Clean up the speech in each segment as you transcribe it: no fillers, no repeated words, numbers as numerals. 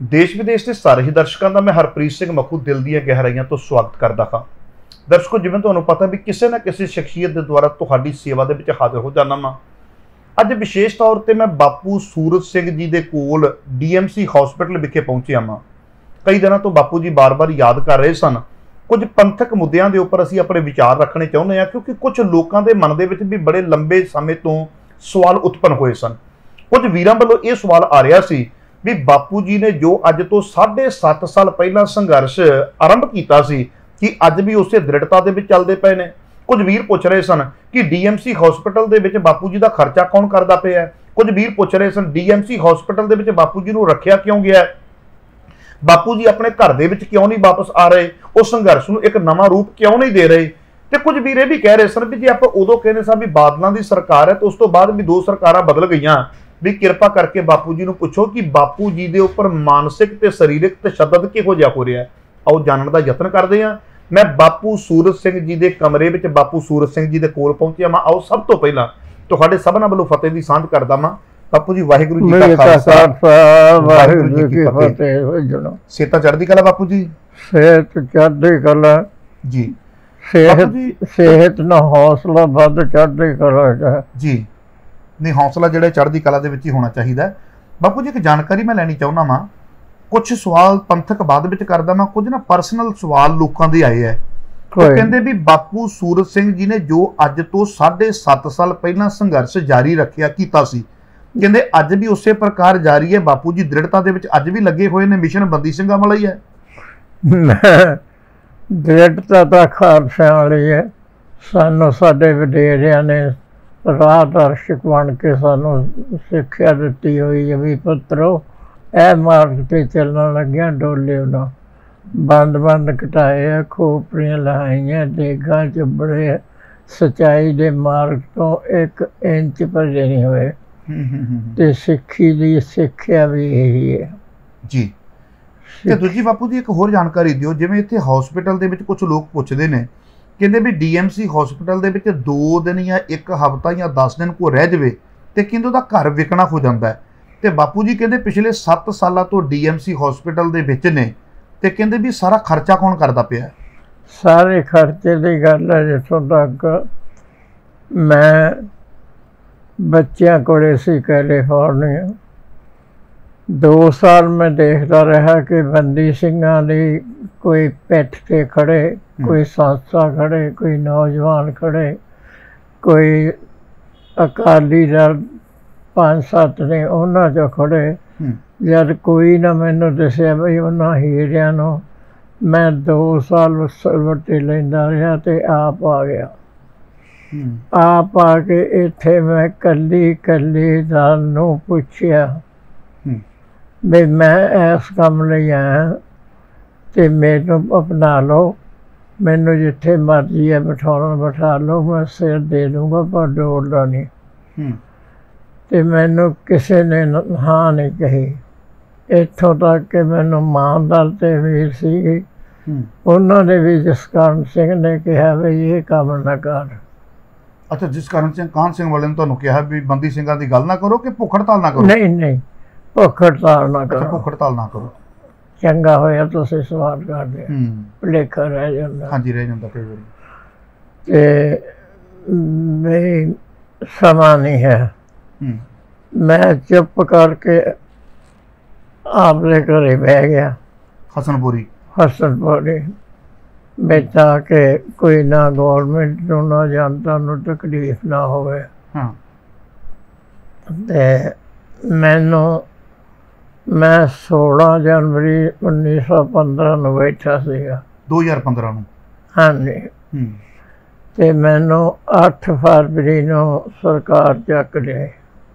देश विदेश के सारे ही दर्शकों का मैं हरप्रीत सिंह मखू दिल दी गहराइयों तो स्वागत करता हाँ। दर्शकों, जिवें तुहानूं पता भी किसी ना किसी शख्सियत के द्वारा तुहाडी सेवा दे विच हाजिर हो जाना वा। अज विशेष तौर पर मैं बापू सूरज सिंह जी के कोल DMC हॉस्पिटल विखे पहुंचे हाँ। कई दिनों तो बापू जी बार बार याद कर रहे सन। कुछ पंथक मुद्दों के उपर असीं अपने विचार रखने चाहुंदे हां, क्योंकि कुछ लोगों के मन दे विच भी बड़े लंबे समय तो सवाल उत्पन्न होए सन। कुछ वीरां वल्लों यह सवाल आ रहा सी भी बापू जी ने जो अज तो 7.5 साल पहला संघर्ष आरंभ किया सी कि अज भी उस दृढ़ता के चलते पे ने। कुछ वीर पूछ रहे सन कि DMC हॉस्पिटल के विच बापू जी का खर्चा कौन करता पे है। कुछ वीर पूछ रहे सन DMC हॉस्पिटल के विच बापू जी को रखिया क्यों गया है, बापू जी अपने घर दे विच क्यों नहीं वापस आ रहे, उस संघर्ष को एक नवा रूप क्यों नहीं दे रहे। तो कुछ वीर ये भी कह रहे सन भी जी आप उदों कहने सा भी बादलों की सरकार है तो उस तो बाद भी 2 सरकारां बदल गई, भी कृपा करके बापू जी को पूछो कि बापू जी के उपर मानसिक ते शरीरक तशद्दद किहो जिहा हो रहा है। आओ जानने का यत्न करते हैं। मैं बापू सूरज सिंह जी के कमरे में बापू सूरज सिंह जी के कोल पहुंचा वा। आओ सब तो पहला तुहाडे सबना वल्लों फतेह की सांझ करदा वा। बापू जी वाहिगुरू जी का खालसा वाहिगुरू जी की फतेह। सेहत चढ़दी कला बापू जी? सेहत चढ़दी कला जी। सेहत ना हौसला वध चढ़दी कला जी। नहीं, हौसला जो चढ़दी कला दे विच ही होना चाहिए। बापू जी एक जानकारी मैं लैनी चाहुंदा वा। कुछ सवाल पंथक बाद विच करदा वा, कुछ ना परसनल सवाल लोगों के आए है। तो कहते भी बापू सूरज सिंह जी ने जो अज तो 7.5 साल पहला संघर्ष जारी रखिया कीता सी, कहते अज भी उस प्रकार जारी है। बापू जी दृढ़ता दे विच अज भी लगे हुए ने, मिशन बंदी सिंघां वाला ही है। दृढ़ता तो खालसा वाली है। सानू साडे वडेरियां ने राह दर्शक बन के सानू सिक्ख्या दी हुई है भी पुत्रो ए मार्ग पर चलना लग्या डोले ना, बंद बंद घटाए खोपड़ियां लहाइया देगा चुबड़े, सच्चाई दे मार्ग तो 1 इंच पर नहीं हुए। ते सिक्खी दी सिक्ख्या भी यही है जी। ते दूजी बापू जी एक होर जानकारी दिओ, जिवें इत्थे हॉस्पिटल दे विच कुछ लोग पुछदे ने कहते भी DMC हॉस्पिटल दे विच 2 दिन या 1 हफ्ता या 10 दिन को रह जाए तो कहते उसका घर विकना हो जाता है। तो बापू जी कहते पिछले 7 साल तो DMC हॉस्पिटल दे विच ने, तो कहते भी सारा खर्चा कौन करता पिया? सारे खर्चे की गल है जितों तक मैं बच्चों को कैलीफोर्निया 2 साल में देखता रहा कि बंदी सिंघां दी कोई पिठ ते खड़े, कोई संस्था खड़े, कोई नौजवान खड़े, कोई अकाली दल 5-7 ने उन्हां चों खड़े। जब कोई ना मैनू दसिया बई उन्हां हीरियां नूं मैं 2 साल वट्टी लैंदा रहा तो आप आ गया। आप आके इत्थे मैं कल्ली कल्ली दल नूं पुछया भी मैं इस काम लई आया तो मैनू अपना लो, मैनू जिथे मर्जी है बिठा लो, मैं सिर दे दूँगा पर डोलना नहीं। तो मैनू किसी ने हाँ नहीं कही। इत्थों तक कि मैनू मां दल ते वीर सी, उन्होंने भी जसकरण सिंह ने कहा भी ये काम ना कर। अच्छा, जसकरण सिंह कान सिंह वाले ने तुहानू कहा भी बंदी सिंघां दी गल ना करो कि भुख हड़ताल ना करो? नहीं नहीं, भुख हड़ताल ना करो। भुख हड़ताल ना करो, चंगा होया तुसीं सवाल कर दिया, भुलेखा रह जांदा। हाँ जी, रह जांदा कई वारी। ते मेरी समा नहीं है। मैं चुप करके आपने घरे बह गया हसनपुरी बेचा के कोई ना गवर्नमेंट नूं ना जनता नूं तकलीफ ना होवे। मैनू मैं 16 जनवरी 1915 में बैठा सीगा, 2015 में। हाँ जी। तो मैनू 8 फरवरी नूं सरकार चक लिया,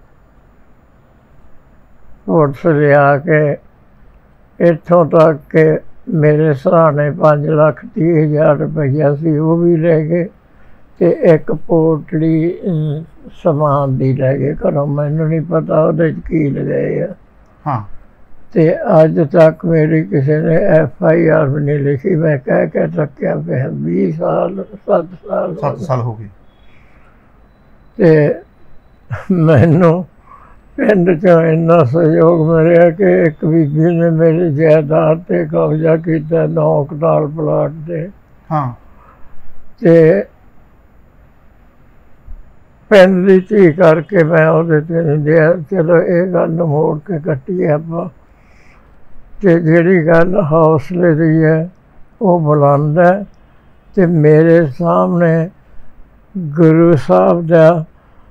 पुलिस लिया के इत्थों तक के मेरे सराहने 5,30,000 रुपया सी वो भी ले गए, तो एक पोटली समान दी लै गए घरों। मैनू नहीं पता वो की लगाए है। हाँ। तो अज तक मेरी किसी ने FIR भी नहीं लिखी। मैं कह के थकिया पे 20 साल 7 साल हो गए। तो मैनू ਪਿੰਡ 'ਚੋਂ ਇੰਨਾ ਸਹਿਯੋਗ ਮਿਲਿਆ ਕਿ ਇੱਕ ਬੀਬੀ ਨੇ ਮੇਰੀ ਜਾਇਦਾਦ 'ਤੇ ਕਬਜ਼ਾ ਕੀਤਾ 9 ਕਨਾਲ ਪਲਾਟ 'ਤੇ। ਹਾਂ। ਤੇ ਪਿੰਡ ਦੀ ਧੀ ਕਰਕੇ ਮੈਂ ਉਹਦੇ 'ਤੇ ਨਹੀਂ ਦਿਆ। ਚਲੋ ਇਹ ਗੱਲ ਨੂੰ ਮੋੜ ਕੇ ਕੱਟੀਏ ਆਪਾਂ। ਤੇ ਜਿਹੜੀ ਗੱਲ ਹੌਸਲੇ ਦੀ ਹੈ ਉਹ ਬੁਲੰਦ ਹੈ। ਤੇ ਮੇਰੇ ਸਾਹਮਣੇ ਗੁਰੂ ਸਾਹਿਬ ਦਾ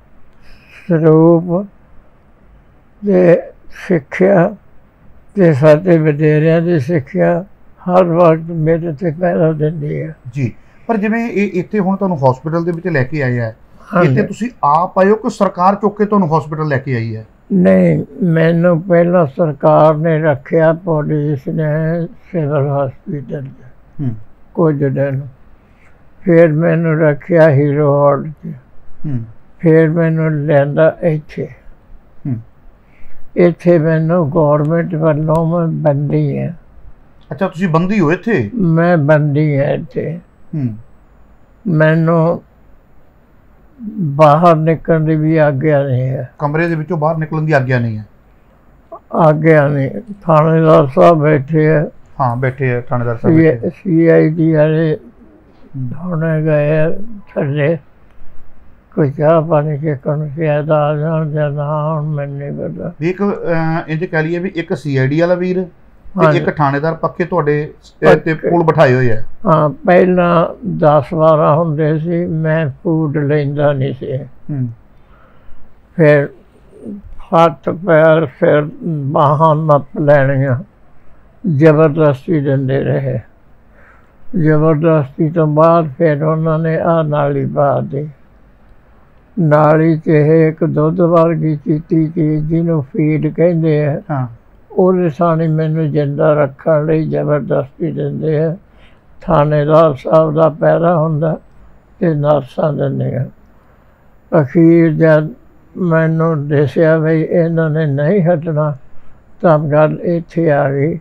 ਸਰੂਪ ਤੇ ਸਿੱਖਿਆ ਤੇ ਸਾਡੇ ਵਡੇਰਿਆਂ ਦੀ ਸਿੱਖਿਆ ਹਰ ਵਕਤ ਮੇਰੇ 'ਤੇ ਪਹਿਰਾ ਦਿੰਦੀ ਹੈ ਜੀ। ਪਰ ਜਿਵੇਂ ਇਹ ਇੱਥੇ ਹੁਣ ਤੁਹਾਨੂੰ ਹਸਪੀਟਲ ਦੇ ਵਿੱਚ ਲੈ ਕੇ ਆਏ ਹੈ, ਹਾਂਜੀ। ਇੱਥੇ ਤੁਸੀਂ ਆਪ ਆਏ ਹੋ ਕਿ ਸਰਕਾਰ ਚੁੱਕ ਕੇ ਤੁਹਾਨੂੰ ਹਸਪੀਟਲ ਲੈ ਕੇ ਆਈ ਹੈ? ਨਹੀਂ, ਮੈਨੂੰ ਪਹਿਲਾਂ ਸਰਕਾਰ ਨੇ ਰੱਖਿਆ, ਪੁਲਿਸ ਨੇ ਸਿਵਲ ਹਸਪੀਟਲ 'ਚ ਕੁਝ ਦਿਨ। ਫਿਰ ਮੈਨੂੰ ਰੱਖਿਆ ਹੀਰੋ ਹਾਰਟ 'ਚ। ਫਿਰ ਮੈਨੂੰ ਲਿਆਂਦਾ ਇੱਥੇ। ਇੱਥੇ ਮੈਨੂੰ ਗੌਰਮੈਂਟ ਵੱਲੋਂ ਮੈਂ ਬੰਦੀ ਹਾਂ। ਅੱਛਾ, ਤੁਸੀਂ ਬੰਦੀ ਹੋ ਇੱਥੇ? ਮੈਂ ਬੰਦੀ ਹਾਂ ਇੱਥੇ। ਮੈਨੂੰ ਬਾਹਰ ਨਿਕਲਣ ਦੀ ਵੀ ਆਗਿਆ ਨਹੀਂ ਹੈ। ਕਮਰੇ ਦੇ ਵਿੱਚੋਂ ਬਾਹਰ ਨਿਕਲਣ ਦੀ ਆਗਿਆ ਨਹੀਂ ਹੈ? ਆਗਿਆ ਨਹੀਂ। ਥਾਣੇਦਾਰ ਸਾਹਿਬ ਬੈਠੇ ਹੈ। ਹਾਂ, ਬੈਠੇ ਹੈ ਥਾਣੇਦਾਰ ਸਾਹਿਬ। CID ਵਾਲੇ ਹੁਣੇ ਗਏ ਥੱਲੇ। ਕੋਈ ਚਾਹ ਪਾਣੀ ਕੇ ਸ਼ਾਇਦ ਆ ਜਾਣ ਜਾਂ ਨਾ, ਹੁਣ ਮੈਨੂੰ ਨਹੀਂ ਪਤਾ। ਵੀ ਇੱਕ ਇੰਝ ਕਹਿ ਲਈਏ ਵੀ ਇੱਕ CID ਵਾਲਾ ਵੀਰ ਤੇ ਇੱਕ ਥਾਣੇਦਾਰ ਪੱਕੇ ਤੁਹਾਡੇ ਤੇ ਕੋਲ ਬਿਠਾਏ ਹੋਏ ਆ? ਹਾਂ, ਪਹਿਲਾਂ 10-12 ਹੁੰਦੇ ਸੀ। ਮੈਂ ਫੂਡ ਲੈਂਦਾ ਨਹੀਂ ਸੀ। ਫਿਰ ਹੱਥ ਪੈਰ ਫਿਰ ਬਾਹਾਂ ਨੱਪ ਲੈਣੀਆਂ, ਜ਼ਬਰਦਸਤੀ ਦਿੰਦੇ ਰਹੇ। ਜ਼ਬਰਦਸਤੀ ਤੋਂ ਬਾਅਦ ਫਿਰ ਉਹਨਾਂ ਨੇ ਆਹ ਨਾਲੀ ਪਾ ਦਿੱਤੀ। ਨਾਲੀ 'ਚ ਇਹ ਇੱਕ ਦੁੱਧ ਵਰਗੀ ਚੀਟੀ ਚੀਜ਼ ਜਿਹਨੂੰ ਫੀਡ ਕਹਿੰਦੇ ਆ, ਉਹਦੇ ਸਾਣੀ ਮੈਨੂੰ ਜਿੰਦਾ ਰੱਖਣ ਲਈ ਜ਼ਬਰਦਸਤੀ ਦਿੰਦੇ ਆ। ਥਾਣੇਦਾਰ ਸਾਹਿਬ ਦਾ ਪਹਿਰਾ ਹੁੰਦਾ ਤੇ ਨਰਸਾਂ ਦਿੰਦੀਆਂ। ਅਖੀਰ ਜਦ ਮੈਨੂੰ ਦੱਸਿਆ ਵੀ ਇਹਨਾਂ ਨੇ ਨਹੀਂ ਹਟਣਾ ਤਾਂ ਗੱਲ ਇੱਥੇ ਆ ਗਈ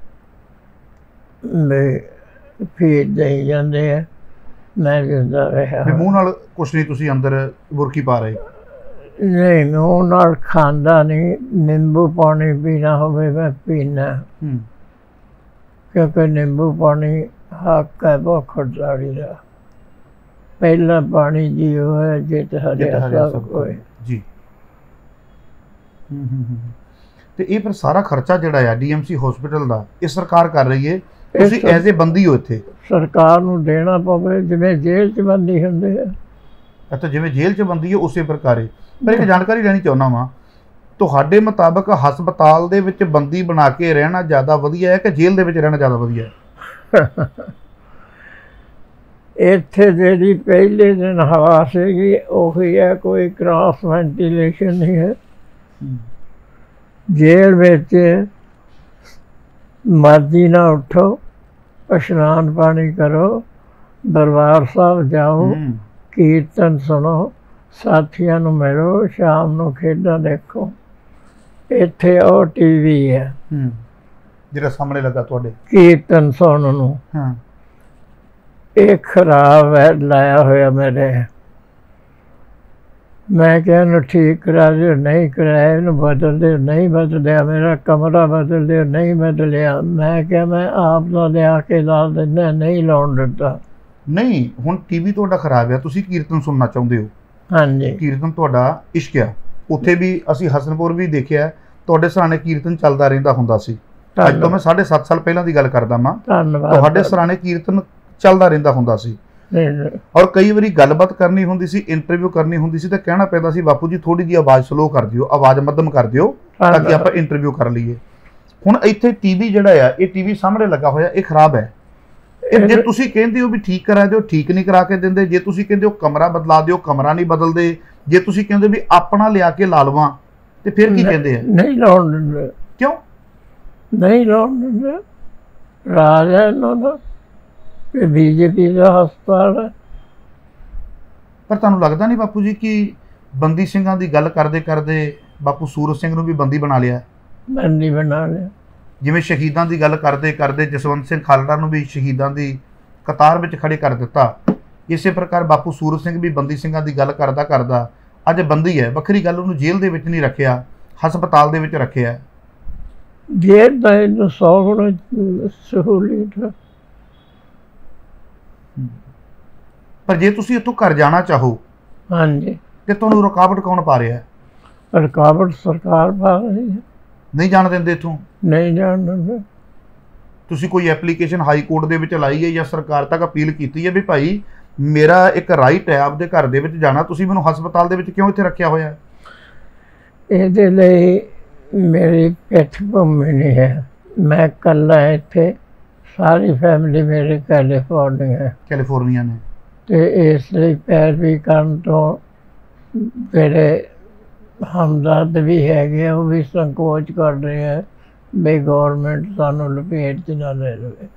ਵੀ ਫੀਡ ਦੇਈ ਜਾਂਦੇ ਆ। ਮੈਂ ਜਿੰਦਾ ਰਿਹਾ। ਮੂੰਹ ਨਾਲ ਕੁਛ ਨਹੀਂ ਤੁਸੀਂ ਅੰਦਰ ਬੁਰਕੀ ਪਾ ਰਹੇ? ਨਹੀਂ, ਮੂੰਹ ਨਾਲ ਖਾਂਦਾ ਨਹੀਂ। ਨਿੰਬੂ ਪਾਣੀ ਪੀਣਾ ਹੋਵੇ ਮੈਂ ਪੀਣਾ, ਕਿਉਂਕਿ ਨਿੰਬੂ ਪਾਣੀ ਹੱਕ ਹੈ ਭੁੱਖ ਹੜਤਾਲੀ ਦਾ। ਪਹਿਲਾ ਪਾਣੀ ਜੀਓ ਹੈ ਜਿਤ ਹਰਿਆ ਸਭ ਕੋਇ ਜੀ। ਤੇ ਇਹ ਫਿਰ ਸਾਰਾ ਖਰਚਾ ਜਿਹੜਾ ਆ DMC ਹਸਪੀਟਲ ਦਾ ਇਹ ਸਰਕਾਰ ਕਰ ਰਹੀ ਹੈ? ਤੁਸੀਂ ਐਜ਼ ਏ ਬੰਦੀ ਹੋ ਇੱਥੇ? ਸਰਕਾਰ ਨੂੰ ਦੇਣਾ ਪਵੇ ਜਿਵੇਂ ਜੇਲ੍ਹ 'ਚ ਬੰਦੀ ਹੁੰਦੇ ਆ। ਅੱਛਾ, ਜਿਵੇਂ ਜੇਲ੍ਹ 'ਚ ਬੰਦੀ ਹੈ ਉਸੇ ਪ੍ਰਕਾਰ ਹੀ। ਪਰ ਇੱਕ ਜਾਣਕਾਰੀ ਲੈਣੀ ਚਾਹੁੰਦਾ ਵਾਂ, ਤੁਹਾਡੇ ਮੁਤਾਬਕ ਹਸਪਤਾਲ ਦੇ ਵਿੱਚ ਬੰਦੀ ਬਣਾ ਕੇ ਰਹਿਣਾ ਜ਼ਿਆਦਾ ਵਧੀਆ ਹੈ ਕਿ ਜੇਲ੍ਹ ਦੇ ਵਿੱਚ ਰਹਿਣਾ ਜ਼ਿਆਦਾ ਵਧੀਆ ਹੈ? ਇੱਥੇ ਜਿਹੜੀ ਪਹਿਲੇ ਦਿਨ ਹਵਾ ਸੀਗੀ ਉਹੀ ਹੈ, ਕੋਈ ਕ੍ਰਾਸ ਵੈਂਟੀਲੇਸ਼ਨ ਨਹੀਂ ਹੈ। ਜੇਲ੍ਹ ਵਿੱਚ ਮਰਜ਼ੀ ਨਾਲ ਉੱਠੋ, ਇਸ਼ਨਾਨ ਪਾਣੀ ਕਰੋ, ਦਰਬਾਰ ਸਾਹਿਬ ਜਾਓ, ਕੀਰਤਨ ਸੁਣੋ, ਸਾਥੀਆਂ ਨੂੰ ਮਿਲੋ, ਸ਼ਾਮ ਨੂੰ ਖੇਡਾਂ ਦੇਖੋ। ਇੱਥੇ ਉਹ TV ਹੈ ਜਿਹੜਾ ਸਾਹਮਣੇ ਲੱਗਾ ਤੁਹਾਡੇ ਕੀਰਤਨ ਸੁਣਨ ਨੂੰ। ਇਹ ਖਰਾਬ ਹੈ, ਲਾਇਆ ਹੋਇਆ ਮੇਰੇ। ਮੈਂ ਕਿਹਾ ਇਹਨੂੰ ਠੀਕ ਕਰਾ ਦਿਓ, ਨਹੀਂ ਕਰਾਇਆ। ਇਹਨੂੰ ਬਦਲ ਦਿਓ, ਨਹੀਂ ਬਦਲਿਆ। ਮੇਰਾ ਕਮਰਾ ਬਦਲ ਦਿਓ, ਨਹੀਂ ਬਦਲਿਆ। ਮੈਂ ਕਿਹਾ ਮੈਂ ਆਪ ਦਾ ਲਿਆ ਕੇ ਲਾ ਦਿੰਦਾ, ਨਹੀਂ ਲਾਉਣ ਦਿੱਤਾ। ਨਹੀਂ, ਹੁਣ TV ਤੁਹਾਡਾ ਖਰਾਬ ਆ, ਤੁਸੀਂ ਕੀਰਤਨ ਸੁਣਨਾ ਚਾਹੁੰਦੇ ਹੋ? ਹਾਂਜੀ। ਕੀਰਤਨ ਤੁਹਾਡਾ ਇਸ਼ਕ ਆ। ਉੱਥੇ ਵੀ ਅਸੀਂ ਹਸਨਪੁਰ ਵੀ ਦੇਖਿਆ ਤੁਹਾਡੇ ਸਰਾਣੇ ਕੀਰਤਨ ਚੱਲਦਾ ਰਹਿੰਦਾ ਹੁੰਦਾ ਸੀ। ਅੱਜ ਤੋਂ ਮੈਂ 7.5 ਸਾਲ ਪਹਿਲਾਂ ਦੀ ਗੱਲ ਕਰਦਾ ਮਾਂ। ਤੁਹਾਡੇ ਸਰਾਣੇ ਕੀਰਤਨ ਚੱਲਦਾ ਰਹਿੰਦਾ ਹੁੰਦਾ ਸੀ। ਔਰ ਕਈ ਵਾਰੀ ਗੱਲਬਾਤ ਕਰਨੀ ਹੁੰਦੀ ਸੀ, ਇੰਟਰਵਿਊ ਕਰਨੀ ਹੁੰਦੀ ਸੀ ਤਾਂ ਕਹਿਣਾ ਪੈਂਦਾ ਸੀ ਬਾਪੂ ਜੀ ਥੋੜੀ ਜਿਹੀ ਆਵਾਜ਼ ਸਲੋ ਕਰ ਦਿਓ, ਆਵਾਜ਼ ਮੱਧਮ ਕਰ ਦਿਓ ਤਾਂ ਕਿ ਆਪਾਂ ਇੰਟਰਵਿਊ ਕਰ ਲਈਏ। ਹੁਣ ਇੱਥੇ TV ਜਿਹੜਾ ਆ, ਇਹ TV ਸਾਹਮਣੇ ਲੱਗਾ ਹੋਇਆ, ਇਹ ਖਰਾਬ ਹੈ। ਇਹ ਜੇ ਤੁਸੀਂ ਕਹਿੰਦੇ ਹੋ ਵੀ ਠੀਕ ਕਰਾ ਦਿਓ, ਠੀਕ ਨਹੀਂ ਕਰਾ ਕੇ ਦਿੰਦੇ। ਜੇ ਤੁਸੀਂ ਕਹਿੰਦੇ ਹੋ ਕਮਰਾ ਬਦਲਾ ਦਿਓ, ਕਮਰਾ ਨਹੀਂ ਬਦਲਦੇ। ਜੇ ਤੁਸੀਂ ਕਹਿੰਦੇ ਵੀ ਆਪਣਾ ਲਿਆ ਕੇ ਲਾ ਲਵਾਂ ਤੇ ਫਿਰ ਕੀ ਕਹਿੰਦੇ ਆ? ਨਹੀਂ ਲਾਉਣ ਦਿੰਦੇ। ਕਿਉਂ ਨਹੀਂ ਲਾਉਣ ਦਿੰਦੇ? ਰਾਜ ਹੈ ਇਹਨਾਂ ਦਾ, BJP ਦਾ ਹਸਪਤਾਲ ਹੈ। ਪਰ ਤੁਹਾਨੂੰ ਲੱਗਦਾ ਨਹੀਂ ਬਾਪੂ ਜੀ ਕਿ ਬੰਦੀ ਸਿੰਘਾਂ ਦੀ ਗੱਲ ਕਰਦੇ ਕਰਦੇ ਬਾਪੂ ਸੂਰਤ ਸਿੰਘ ਨੂੰ ਵੀ ਬੰਦੀ ਬਣਾ ਲਿਆ? ਬੰਦੀ ਬਣਾ ਲਿਆ। ਜਿਵੇਂ ਸ਼ਹੀਦਾਂ ਦੀ ਗੱਲ ਕਰਦੇ ਕਰਦੇ ਜਸਵੰਤ ਸਿੰਘ ਖਾਲੜਾ ਨੂੰ ਵੀ ਸ਼ਹੀਦਾਂ ਦੀ ਕਤਾਰ ਵਿੱਚ ਖੜੇ ਕਰ ਦਿੱਤਾ, ਇਸੇ ਪ੍ਰਕਾਰ ਬਾਪੂ ਸੂਰਤ ਸਿੰਘ ਵੀ ਬੰਦੀ ਸਿੰਘਾਂ ਦੀ ਗੱਲ ਕਰਦਾ ਕਰਦਾ ਅੱਜ ਬੰਦੀ ਹੈ। ਵੱਖਰੀ ਗੱਲ, ਉਹਨੂੰ ਜੇਲ੍ਹ ਦੇ ਵਿੱਚ ਨਹੀਂ ਰੱਖਿਆ, ਹਸਪਤਾਲ ਦੇ ਵਿੱਚ ਰੱਖਿਆ ਹੈ। ਜੇ ਤਾਂ ਇਹਨੂੰ 100 ਗੁਣਾ ਸਹੂਲੀਅਤ। ਪਰ ਜੇ ਤੁਸੀਂ ਇੱਥੋਂ ਘਰ ਜਾਣਾ ਚਾਹੋ, ਹਾਂਜੀ, ਤੇ ਤੁਹਾਨੂੰ ਰੁਕਾਵਟ ਕੌਣ ਪਾ ਰਿਹਾ ਹੈ? ਰੁਕਾਵਟ ਸਰਕਾਰ ਪਾ ਰਹੀ ਹੈ। ਨਹੀਂ ਜਾਣ ਦਿੰਦੇ ਇੱਥੋਂ? ਨਹੀਂ ਜਾਣ ਦਿੰਦੇ। ਤੁਸੀਂ ਕੋਈ ਐਪਲੀਕੇਸ਼ਨ ਹਾਈ ਕੋਰਟ ਦੇ ਵਿੱਚ ਲਾਈ ਹੈ ਜਾਂ ਸਰਕਾਰ ਤੱਕ ਅਪੀਲ ਕੀਤੀ ਹੈ ਵੀ ਭਾਈ ਮੇਰਾ ਇੱਕ ਰਾਈਟ ਹੈ ਆਪਦੇ ਘਰ ਦੇ ਵਿੱਚ ਜਾਣਾ, ਤੁਸੀਂ ਮੈਨੂੰ ਹਸਪਤਾਲ ਦੇ ਵਿੱਚ ਕਿਉਂ ਇੱਥੇ ਰੱਖਿਆ ਹੋਇਆ? ਇਹਦੇ ਲਈ ਮੇਰੀ ਪਿੱਠ ਭੂਮੀ ਨਹੀਂ ਹੈ। ਮੈਂ ਇਕੱਲਾ ਇੱਥੇ, ਸਾਰੀ ਫੈਮਿਲੀ ਮੇਰੀ ਕੈਲੀਫੋਰਨੀਆ ਨੇ, ਤੇ ਇਸ ਲਈ ਪੈਰਵੀ ਕਰਨ ਤੋਂ ਜਿਹੜੇ ਹਮਦਰਦ ਵੀ ਹੈਗੇ ਉਹ ਵੀ ਸੰਕੋਚ ਕਰ ਰਹੇ ਹੈ ਵੀ ਗੌਰਮੈਂਟ ਸਾਨੂੰ ਲਪੇਟ 'ਚ ਨਾ ਲੈ ਲਵੇ।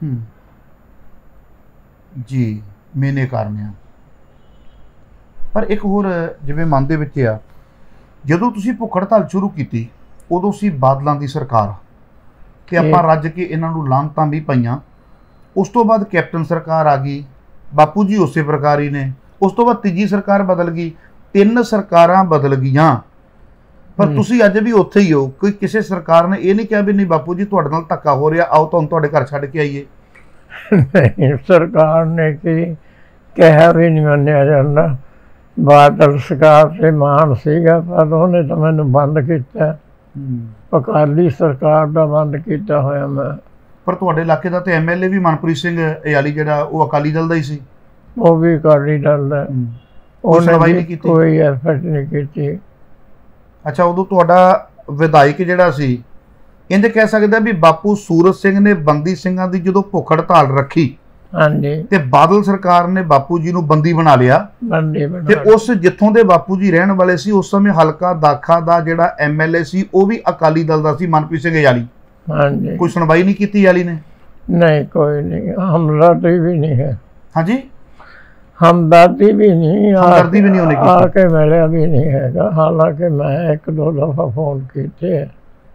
ਜੀ, ਮੇਨੇ ਕਾਰਨ ਆ। ਪਰ ਇੱਕ ਹੋਰ ਜਿਵੇਂ ਮਨ ਦੇ ਵਿੱਚ ਆ, ਜਦੋਂ ਤੁਸੀਂ ਭੁੱਖ ਹੜਤਾਲ ਸ਼ੁਰੂ ਕੀਤੀ ਉਦੋਂ ਸੀ ਬਾਦਲਾਂ ਦੀ ਸਰਕਾਰ ਤੇ ਆਪਾਂ ਰੱਜ ਕੇ ਇਹਨਾਂ ਨੂੰ ਲਾਹਨਤਾਂ ਵੀ ਪਈਆਂ। ਉਸ ਤੋਂ ਬਾਅਦ ਕੈਪਟਨ ਸਰਕਾਰ ਆ ਗਈ, ਬਾਪੂ ਜੀ ਉਸੇ ਪ੍ਰਕਾਰ ਹੀ ਨੇ। ਉਸ ਤੋਂ ਬਾਅਦ ਤੀਜੀ ਸਰਕਾਰ ਬਦਲ ਗਈ, 3 ਸਰਕਾਰਾਂ ਬਦਲ ਗਈਆਂ, ਪਰ ਤੁਸੀਂ ਅੱਜ ਵੀ ਉੱਥੇ ਹੀ ਹੋ। ਕੋਈ ਕਿਸੇ ਸਰਕਾਰ ਨੇ ਇਹ ਨਹੀਂ ਕਿਹਾ ਵੀ ਨਹੀਂ ਬਾਪੂ ਜੀ ਤੁਹਾਡੇ ਨਾਲ ਧੱਕਾ ਹੋ ਰਿਹਾ, ਆਓ ਤੁਹਾਨੂੰ ਤੁਹਾਡੇ ਘਰ ਛੱਡ ਕੇ ਆਈਏ? ਨਹੀਂ, ਸਰਕਾਰ ਨੇ ਕੀ ਕਿਹਾ ਵੀ ਨਹੀਂ ਮੰਨਿਆ ਜਾਂਦਾ। ਬਾਦਲ ਸਰਕਾਰ ਤੇ ਮਾਣ ਸੀਗਾ, ਪਰ ਉਹਨੇ ਤਾਂ ਮੈਨੂੰ ਬੰਦ ਕੀਤਾ। ਅਕਾਲੀ ਸਰਕਾਰ ਦਾ ਬੰਦ ਕੀਤਾ ਹੋਇਆ ਮੈਂ। ਪਰ ਤੁਹਾਡੇ ਇਲਾਕੇ ਦਾ ਤੇ ਐਮਐਲਏ ਵੀ ਮਨਪ੍ਰੀਤ ਸਿੰਘ ਇਆਲੀ ਜਿਹੜਾ ਉਹ ਅਕਾਲੀ ਦਲ ਦਾ ਹੀ ਸੀ। ਉਹ ਵੀ ਅਕਾਲੀ ਦਲ ਦਾ। ਉਹਨੇ ਕੋਈ ਐਫਰਟ ਨਹੀਂ ਕੀਤੀ। ਅੱਛਾ, ਉਦੋਂ ਤੁਹਾਡਾ ਵਿਧਾਇਕ ਜਿਹੜਾ ਸੀ, ਇੰਝ ਕਹਿ ਸਕਦੇ ਵੀ ਬਾਪੂ ਸੂਰਤ ਸਿੰਘ ਨੇ ਬੰਦੀ ਸਿੰਘਾਂ ਦੀ ਜਦੋਂ ਭੁੱਖ ਹੜਤਾਲ ਰੱਖੀ, ਹਾਂਜੀ, ਤੇ ਬਾਦਲ ਸਰਕਾਰ ਨੇ ਬਾਪੂ ਜੀ ਨੂੰ ਬੰਦੀ ਬਣਾ ਲਿਆ। ਤੇ ਉਸ ਜਿੱਥੋਂ ਦੇ ਬਾਪੂ ਜੀ ਰਹਿਣ ਵਾਲੇ ਸੀ ਉਸ ਸਮੇਂ ਹਲਕਾ ਦਾਖਾ ਦਾ ਜਿਹੜਾ ਐਮਐਲਏ ਸੀ ਉਹ ਵੀ ਅਕਾਲੀ ਦਲ ਦਾ ਸੀ, ਮਨਪ੍ਰੀਤ ਸਿੰਘ ਇਆਲੀ। ਹਾਂਜੀ, ਕੋਈ ਸੁਣਵਾਈ ਨਹੀਂ ਕੀਤੀ ਇਆਲੀ ਨੇ? ਨਹੀਂ, ਕੋਈ ਨਹੀਂ। ਹਮਦਰਦੀ ਵੀ ਨਹੀਂ ਹੈ। ਹਾਂਜੀ, ਹਮਦਰਦੀ ਵੀ ਨਹੀਂ, ਹਮਦਰਦੀ ਵੀ ਨਹੀਂ ਉਹਨੇ ਕੀਤੀ, ਆ ਕੇ ਮਿਲਿਆ ਵੀ ਨਹੀਂ ਹੈਗਾ। ਹਾਲਾਂਕਿ ਮੈਂ 1-2 ਦਫਾ ਫੋਨ ਕੀਤੇ।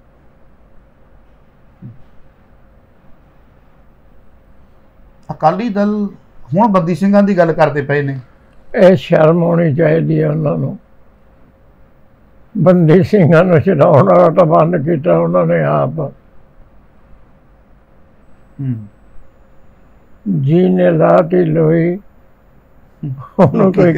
ਅਕਾਲੀ ਦਲ ਹੁਣ ਬੰਦੀ ਸਿੰਘਾਂ ਦੀ ਗੱਲ ਕਰਦੇ ਪਏ ਨੇ। ਇਹ ਸ਼ਰਮ ਹੋਣੀ ਚਾਹੀਦੀ ਹੈ ਉਹਨਾਂ ਨੂੰ। ਬੰਦੀ ਸਿੰਘਾਂ ਨੂੰ ਛਡਾਉਣ ਵਾਲਾ ਤਾਂ ਬੰਦ ਕੀਤਾ ਉਹਨਾਂ ਨੇ ਆਪ। ਜੀ ਨੇ ਲਾਤੀ ਲੋਈ, ਉਹਨੂੰ ਕੋਈ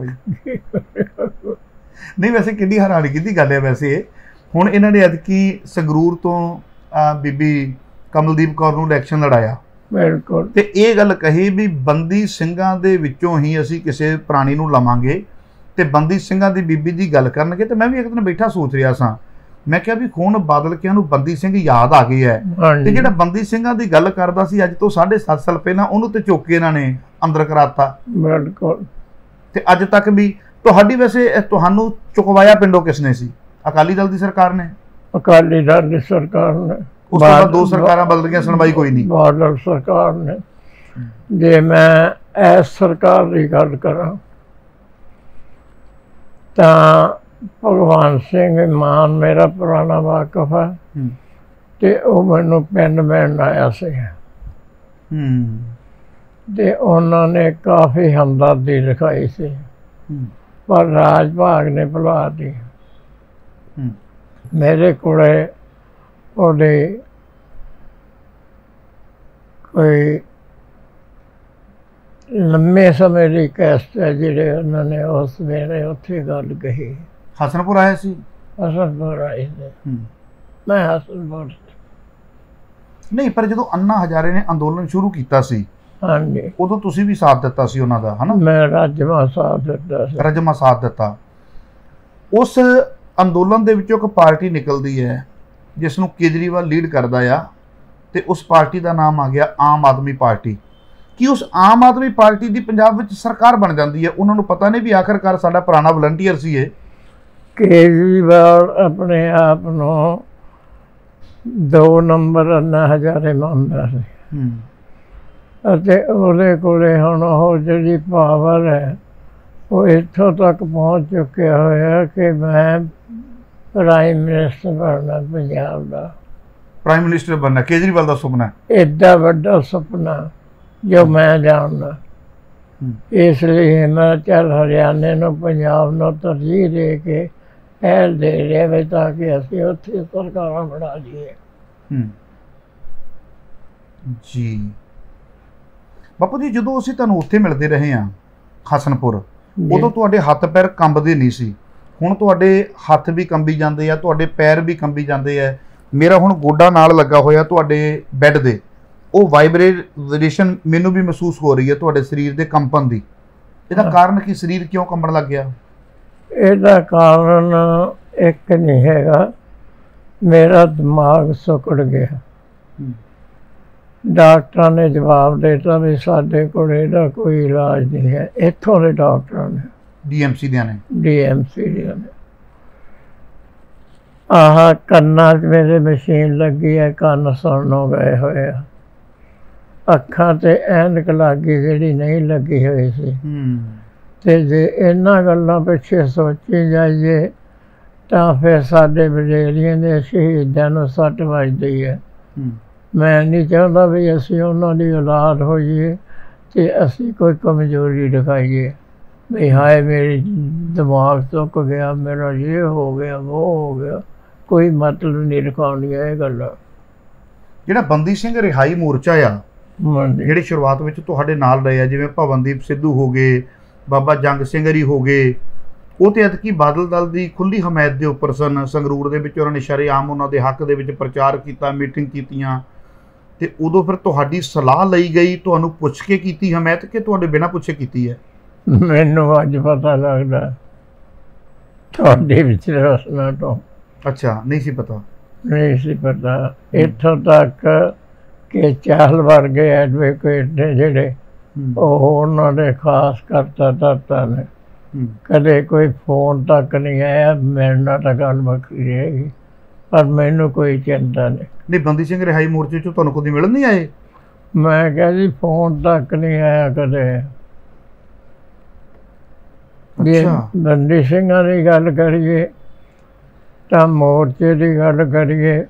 ਨਹੀਂ। ਵੈਸੇ ਕਿੰਨੀ ਹੈਰਾਨਗੀ ਦੀ ਗੱਲ ਹੈ ਵੈਸੇ। ਹੁਣ ਇਹਨਾਂ ਨੇ ਐਤਕੀ ਸੰਗਰੂਰ ਤੋਂ ਬੀਬੀ ਕਮਲਦੀਪ ਕੌਰ ਨੂੰ ਇਲੈਕਸ਼ਨ ਲੜਾਇਆ, ਬਿਲਕੁਲ, ਤੇ ਇਹ ਗੱਲ ਕਹੀ ਵੀ ਬੰਦੀ ਸਿੰਘਾਂ ਦੇ ਵਿੱਚੋਂ ਹੀ ਅਸੀਂ ਕਿਸੇ ਪ੍ਰਾਣੀ ਨੂੰ ਲਵਾਂਗੇ ਤੇ ਬੰਦੀ ਸਿੰਘਾਂ ਦੀ ਬੀਬੀ ਦੀ ਗੱਲ ਕਰਨਗੇ। ਤੇ ਮੈਂ ਵੀ ਇੱਕ ਦਿਨ ਬੈਠਾ ਸੋਚ ਰਿਹਾ ਸਾਂ, ਮੈਂ ਕਿਹਾ ਵੀ ਹੁਣ ਬਾਦਲ ਕਿਆਂ ਨੂੰ ਬੰਦੀ ਸਿੰਘ ਯਾਦ ਆ ਗਏ ਹੈ, ਤੇ ਜਿਹੜਾ ਬੰਦੀ ਸਿੰਘਾਂ ਦੀ ਗੱਲ ਕਰਦਾ ਸੀ ਅੱਜ ਤੋਂ 7.5 ਸਾਲ ਪਹਿਲਾਂ, ਉਹਨੂੰ ਤੇ ਚੁੱਕ ਕੇ ਇਹਨਾਂ ਨੇ ਅੰਦਰ ਕਰਾਤਾ। ਬਿਲਕੁਲ। ਤੇ ਅੱਜ ਤੱਕ ਵੀ ਤੁਹਾਡੀ, ਵੈਸੇ ਤੁਹਾਨੂੰ ਚੁਕਵਾਇਆ ਪਿੰਡੋਂ ਕਿਸਨੇ ਸੀ? ਅਕਾਲੀ ਦਲ ਦੀ ਸਰਕਾਰ ਨੇ? ਅਕਾਲੀ ਦਲ ਦੀ ਸਰਕਾਰ ਨੇ। ਉਸ ਤੋਂ ਬਾਅਦ 2 ਸਰਕਾਰਾਂ ਬਦਲ ਗਈਆਂ, ਸੁਣਵਾਈ ਕੋਈ ਨਹੀਂ। ਬਾਦਲ ਸਰਕਾਰ ਨੇ। ਜੇ ਮੈਂ ਇਸ ਸਰਕਾਰ ਦੀ ਗੱਲ ਕਰਾਂ ਤਾਂ ਭਗਵਾਨ ਸਿੰਘ ਮਾਨ ਮੇਰਾ ਪੁਰਾਣਾ ਵਾਕਫ ਹੈ, ਤੇ ਉਹ ਮੈਨੂੰ ਪਿੰਡ ਮਿਲਣ ਆਇਆ ਸੀ, ਤੇ ਉਹਨਾਂ ਨੇ ਕਾਫੀ ਹਮਦਰਦੀ ਦਿਖਾਈ ਸੀ, ਪਰ ਰਾਜ ਭਾਗ ਨੇ ਭੁਲਾ ਦਿੱਤੀ। ਮੇਰੇ ਕੋਲੇ ਉਹਦੇ ਕੋਈ ਲੰਮੇ ਸਮੇਂ ਦੀ ਕੈਸਟ ਹੈ ਜਿਹੜੇ ਉਹਨਾਂ ਨੇ ਉਸ ਵੇਲੇ ਉੱਥੇ ਗੱਲ ਕਹੀ। ਹਸਨਪੁਰ ਆਇਆ ਸੀ? ਹਸਨਪੁਰ ਆਏ ਸੀ। ਮੈਂ ਹਸਨਪੁਰ ਨਹੀਂ, ਪਰ ਜਦੋਂ ਅੰਨਾ ਹਜ਼ਾਰੇ ਨੇ ਅੰਦੋਲਨ ਸ਼ੁਰੂ ਕੀਤਾ ਸੀ, ਹਾਂਜੀ, ਉਦੋਂ ਤੁਸੀਂ ਵੀ ਸਾਥ ਦਿੱਤਾ ਸੀ ਉਹਨਾਂ ਦਾ, ਹਨਾ? ਮੈਂ ਰਜਮਾ ਸਾਥ ਦਿੱਤਾ ਸੀ। ਰਜਮਾ ਸਾਥ ਦਿੱਤਾ। ਉਸ ਅੰਦੋਲਨ ਦੇ ਵਿੱਚੋਂ ਇੱਕ ਪਾਰਟੀ ਨਿਕਲਦੀ ਹੈ ਜਿਸ ਨੂੰ ਕੇਜਰੀਵਾਲ ਲੀਡ ਕਰਦਾ ਆ, ਤੇ ਉਸ ਪਾਰਟੀ ਦਾ ਨਾਮ ਆ ਗਿਆ ਆਮ ਆਦਮੀ ਪਾਰਟੀ। ਕਿ ਉਸ ਆਮ ਆਦਮੀ ਪਾਰਟੀ ਦੀ ਪੰਜਾਬ ਵਿੱਚ ਸਰਕਾਰ ਬਣ ਜਾਂਦੀ ਹੈ? ਉਹਨਾਂ ਨੂੰ ਪਤਾ ਨਹੀਂ ਵੀ ਆਖਰਕਾਰ ਸਾਡਾ ਪੁਰਾਣਾ ਵਲੰਟੀਅਰ ਸੀ ਇਹ। ਕੇਜਰੀਵਾਲ ਆਪਣੇ ਆਪ ਨੂੰ 2 ਨੰਬਰ ਅੰਨਾ ਹਜ਼ਾਰੇ ਮੰਨਦਾ ਸੀ, ਅਤੇ ਉਹਦੇ ਕੋਲੇ ਹੁਣ ਉਹ ਜਿਹੜੀ ਪਾਵਰ ਹੈ ਉਹ ਇੱਥੋਂ ਤੱਕ ਪਹੁੰਚ ਚੁੱਕਿਆ ਹੋਇਆ ਕਿ ਮੈਂ ਪ੍ਰਾਈਮ ਮਿਨਿਸਟਰ ਬਣਨਾ ਪੰਜਾਬ ਦਾ। ਪ੍ਰਾਈਮ ਮਿਨਿਸਟਰ ਬਣਨਾ ਕੇਜਰੀਵਾਲ ਦਾ ਸੁਪਨਾ? ਐਡਾ ਵੱਡਾ ਸੁਪਨਾ ਜੋ ਮੈਂ ਜਾਣਦਾ। ਇਸ ਲਈ ਮੈਂ ਚੱਲ ਹਰਿਆਣੇ ਨੂੰ ਪੰਜਾਬ ਨੂੰ ਤਰਜੀਹ ਦੇ ਕੇ ਪਹਿਲ ਦੇ ਰਿਹਾ ਵੇ ਤਾਂ ਕਿ ਅਸੀਂ ਉੱਥੇ ਸਰਕਾਰਾਂ ਬਣਾ ਲਈਏ। ਜੀ ਬਾਪੂ ਜੀ, ਜਦੋਂ ਅਸੀਂ ਤੁਹਾਨੂੰ ਉੱਥੇ ਮਿਲਦੇ ਰਹੇ ਹਾਂ ਹਸਨਪੁਰ, ਉਦੋਂ ਤੁਹਾਡੇ ਹੱਥ ਪੈਰ ਕੰਬਦੇ ਨਹੀਂ ਸੀ। ਹੁਣ ਤੁਹਾਡੇ ਹੱਥ ਵੀ ਕੰਬੀ ਜਾਂਦੇ ਆ, ਤੁਹਾਡੇ ਪੈਰ ਵੀ ਕੰਬੀ ਜਾਂਦੇ ਆ। ਮੇਰਾ ਹੁਣ ਗੋਡਾ ਨਾਲ ਲੱਗਾ ਹੋਇਆ ਤੁਹਾਡੇ ਬੈੱਡ ਦੇ, ਉਹ ਵਾਈਬ੍ਰੇਸ਼ਨ ਮੈਨੂੰ ਵੀ ਮਹਿਸੂਸ ਹੋ ਰਹੀ ਹੈ ਤੁਹਾਡੇ ਸਰੀਰ ਦੇ ਕੰਪਨ ਦੀ। ਇਹਦਾ ਕਾਰਨ ਕੀ, ਸਰੀਰ ਕਿਉਂ ਕੰਬਣ ਲੱਗ ਗਿਆ? ਇਹਦਾ ਕਾਰਨ ਇੱਕ ਨਹੀਂ ਹੈਗਾ, ਮੇਰਾ ਦਿਮਾਗ ਸੁੱਕੜ ਗਿਆ। ਡਾਕਟਰਾਂ ਨੇ ਜਵਾਬ ਦੇ ਦਿੱਤਾ ਵੀ ਸਾਡੇ ਕੋਲ ਇਹਦਾ ਕੋਈ ਇਲਾਜ ਨਹੀਂ ਹੈ। ਇੱਥੋਂ ਦੇ ਡਾਕਟਰਾਂ ਨੇ, ਡੀਐਮਸੀ ਦੀਆਂ ਨੇ ਆਹ ਕੰਨਾਂ 'ਚ ਮੇਰੇ ਮਸ਼ੀਨ ਲੱਗੀ ਹੈ, ਕੰਨ ਸੁਣਨੋਂ ਗਏ ਹੋਏ ਆ। ਅੱਖਾਂ 'ਤੇ ਐਨਕ ਲੱਗ ਗਈ ਜਿਹੜੀ ਨਹੀਂ ਲੱਗੀ ਹੋਈ ਸੀ। ਤੇ ਜੇ ਇਹਨਾਂ ਗੱਲਾਂ ਪਿੱਛੇ ਸੋਚੀ ਜਾਈਏ ਤਾਂ ਫਿਰ ਸਾਡੇ ਬਰੇਲੀਆਂ ਦੇ ਸ਼ਹੀਦਾਂ ਨੂੰ ਸੱਟ ਵੱਜਦੀ ਹੈ। ਮੈਂ ਨਹੀਂ ਚਾਹੁੰਦਾ ਵੀ ਅਸੀਂ ਉਹਨਾਂ ਦੀ ਔਲਾਦ ਹੋਈਏ ਤੇ ਅਸੀਂ ਕੋਈ ਕਮਜ਼ੋਰੀ ਦਿਖਾਈਏ ਵੀ ਹਾਏ ਮੇਰੀ ਦਿਮਾਗ ਸੁੱਕ ਗਿਆ, ਮੇਰਾ ਇਹ ਹੋ ਗਿਆ, ਉਹ ਹੋ ਗਿਆ। ਕੋਈ ਮਤਲਬ ਨਹੀਂ ਦਿਖਾਉਣੀਆਂ ਇਹ ਗੱਲਾਂ। ਜਿਹੜਾ ਬੰਦੀ ਸਿੰਘ ਰਿਹਾਈ ਮੋਰਚਾ ਆ, ਜਿਹੜੇ ਸ਼ੁਰੂਆਤ ਵਿੱਚ ਤੁਹਾਡੇ ਨਾਲ ਰਹੇ ਆ, ਜਿਵੇਂ ਭਵਨਦੀਪ ਸਿੱਧੂ ਹੋ ਗਏ, ਬਾਬਾ ਜੰਗ ਸਿੰਘ ਹਰੀ ਹੋ ਗਏ, ਉਹ ਤੇ ਐਤਕੀ ਬਾਦਲ ਦਲ ਦੀ ਖੁੱਲ੍ਹੀ ਹਮਾਇਤ ਦੇ ਉੱਪਰ ਸਨ। ਸੰਗਰੂਰ ਦੇ ਵਿੱਚ ਉਹਨਾਂ ਨੇ ਸ਼ਰੇਆਮ ਉਹਨਾਂ ਦੇ ਹੱਕ ਦੇ ਵਿੱਚ ਪ੍ਰਚਾਰ ਕੀਤਾ, ਮੀਟਿੰਗ ਕੀਤੀਆਂ। ਤੇ ਉਦੋਂ ਫਿਰ ਤੁਹਾਡੀ ਸਲਾਹ ਲਈ ਗਈ, ਤੁਹਾਨੂੰ ਪੁੱਛ ਕੇ ਕੀਤੀ ਹਮਾਇਤ ਕਿ ਤੁਹਾਡੇ ਬਿਨਾਂ ਪੁੱਛੇ ਕੀਤੀ ਹੈ? ਮੈਨੂੰ ਅੱਜ ਪਤਾ ਲੱਗਦਾ ਤੁਹਾਡੇ ਵਿੱਚ ਰਸਨਾ ਤੋਂ। ਅੱਛਾ, ਨਹੀਂ ਸੀ ਪਤਾ? ਨਹੀਂ ਸੀ ਪਤਾ। ਇੱਥੋਂ ਤੱਕ ਕਿ ਚਾਹਲ ਵਰਗੇ ਐਡਵੋਕੇਟ ਨੇ ਜਿਹੜੇ, ਉਹ ਉਹਨਾਂ ਦੇ ਖਾਸ ਕਰਤਾ ਨੇ। ਕਦੇ ਕੋਈ ਫੋਨ ਤੱਕ ਨਹੀਂ ਆਇਆ, ਮੇਰੇ ਨਾਲ ਤਾਂ ਗੱਲ ਵੱਖਰੀ ਰਹੇਗੀ, ਪਰ ਮੈਨੂੰ ਕੋਈ ਚਿੰਤਾ ਨਹੀਂ। ਨਹੀਂ, ਬੰਦੀ ਸਿੰਘ ਰਿਹਾਈ ਮੋਰਚੇ 'ਚੋਂ ਤੁਹਾਨੂੰ ਕਦੇ ਮਿਲਣ ਨਹੀਂ ਆਏ? ਮੈਂ ਕਿਹਾ ਜੀ ਫੋਨ ਤੱਕ ਨਹੀਂ ਆਇਆ ਕਦੇ। ਜੇ ਬੰਦੀ ਸਿੰਘਾਂ ਦੀ ਗੱਲ ਕਰੀਏ ਤਾਂ ਮੋਰਚੇ ਦੀ ਗੱਲ ਕਰੀਏ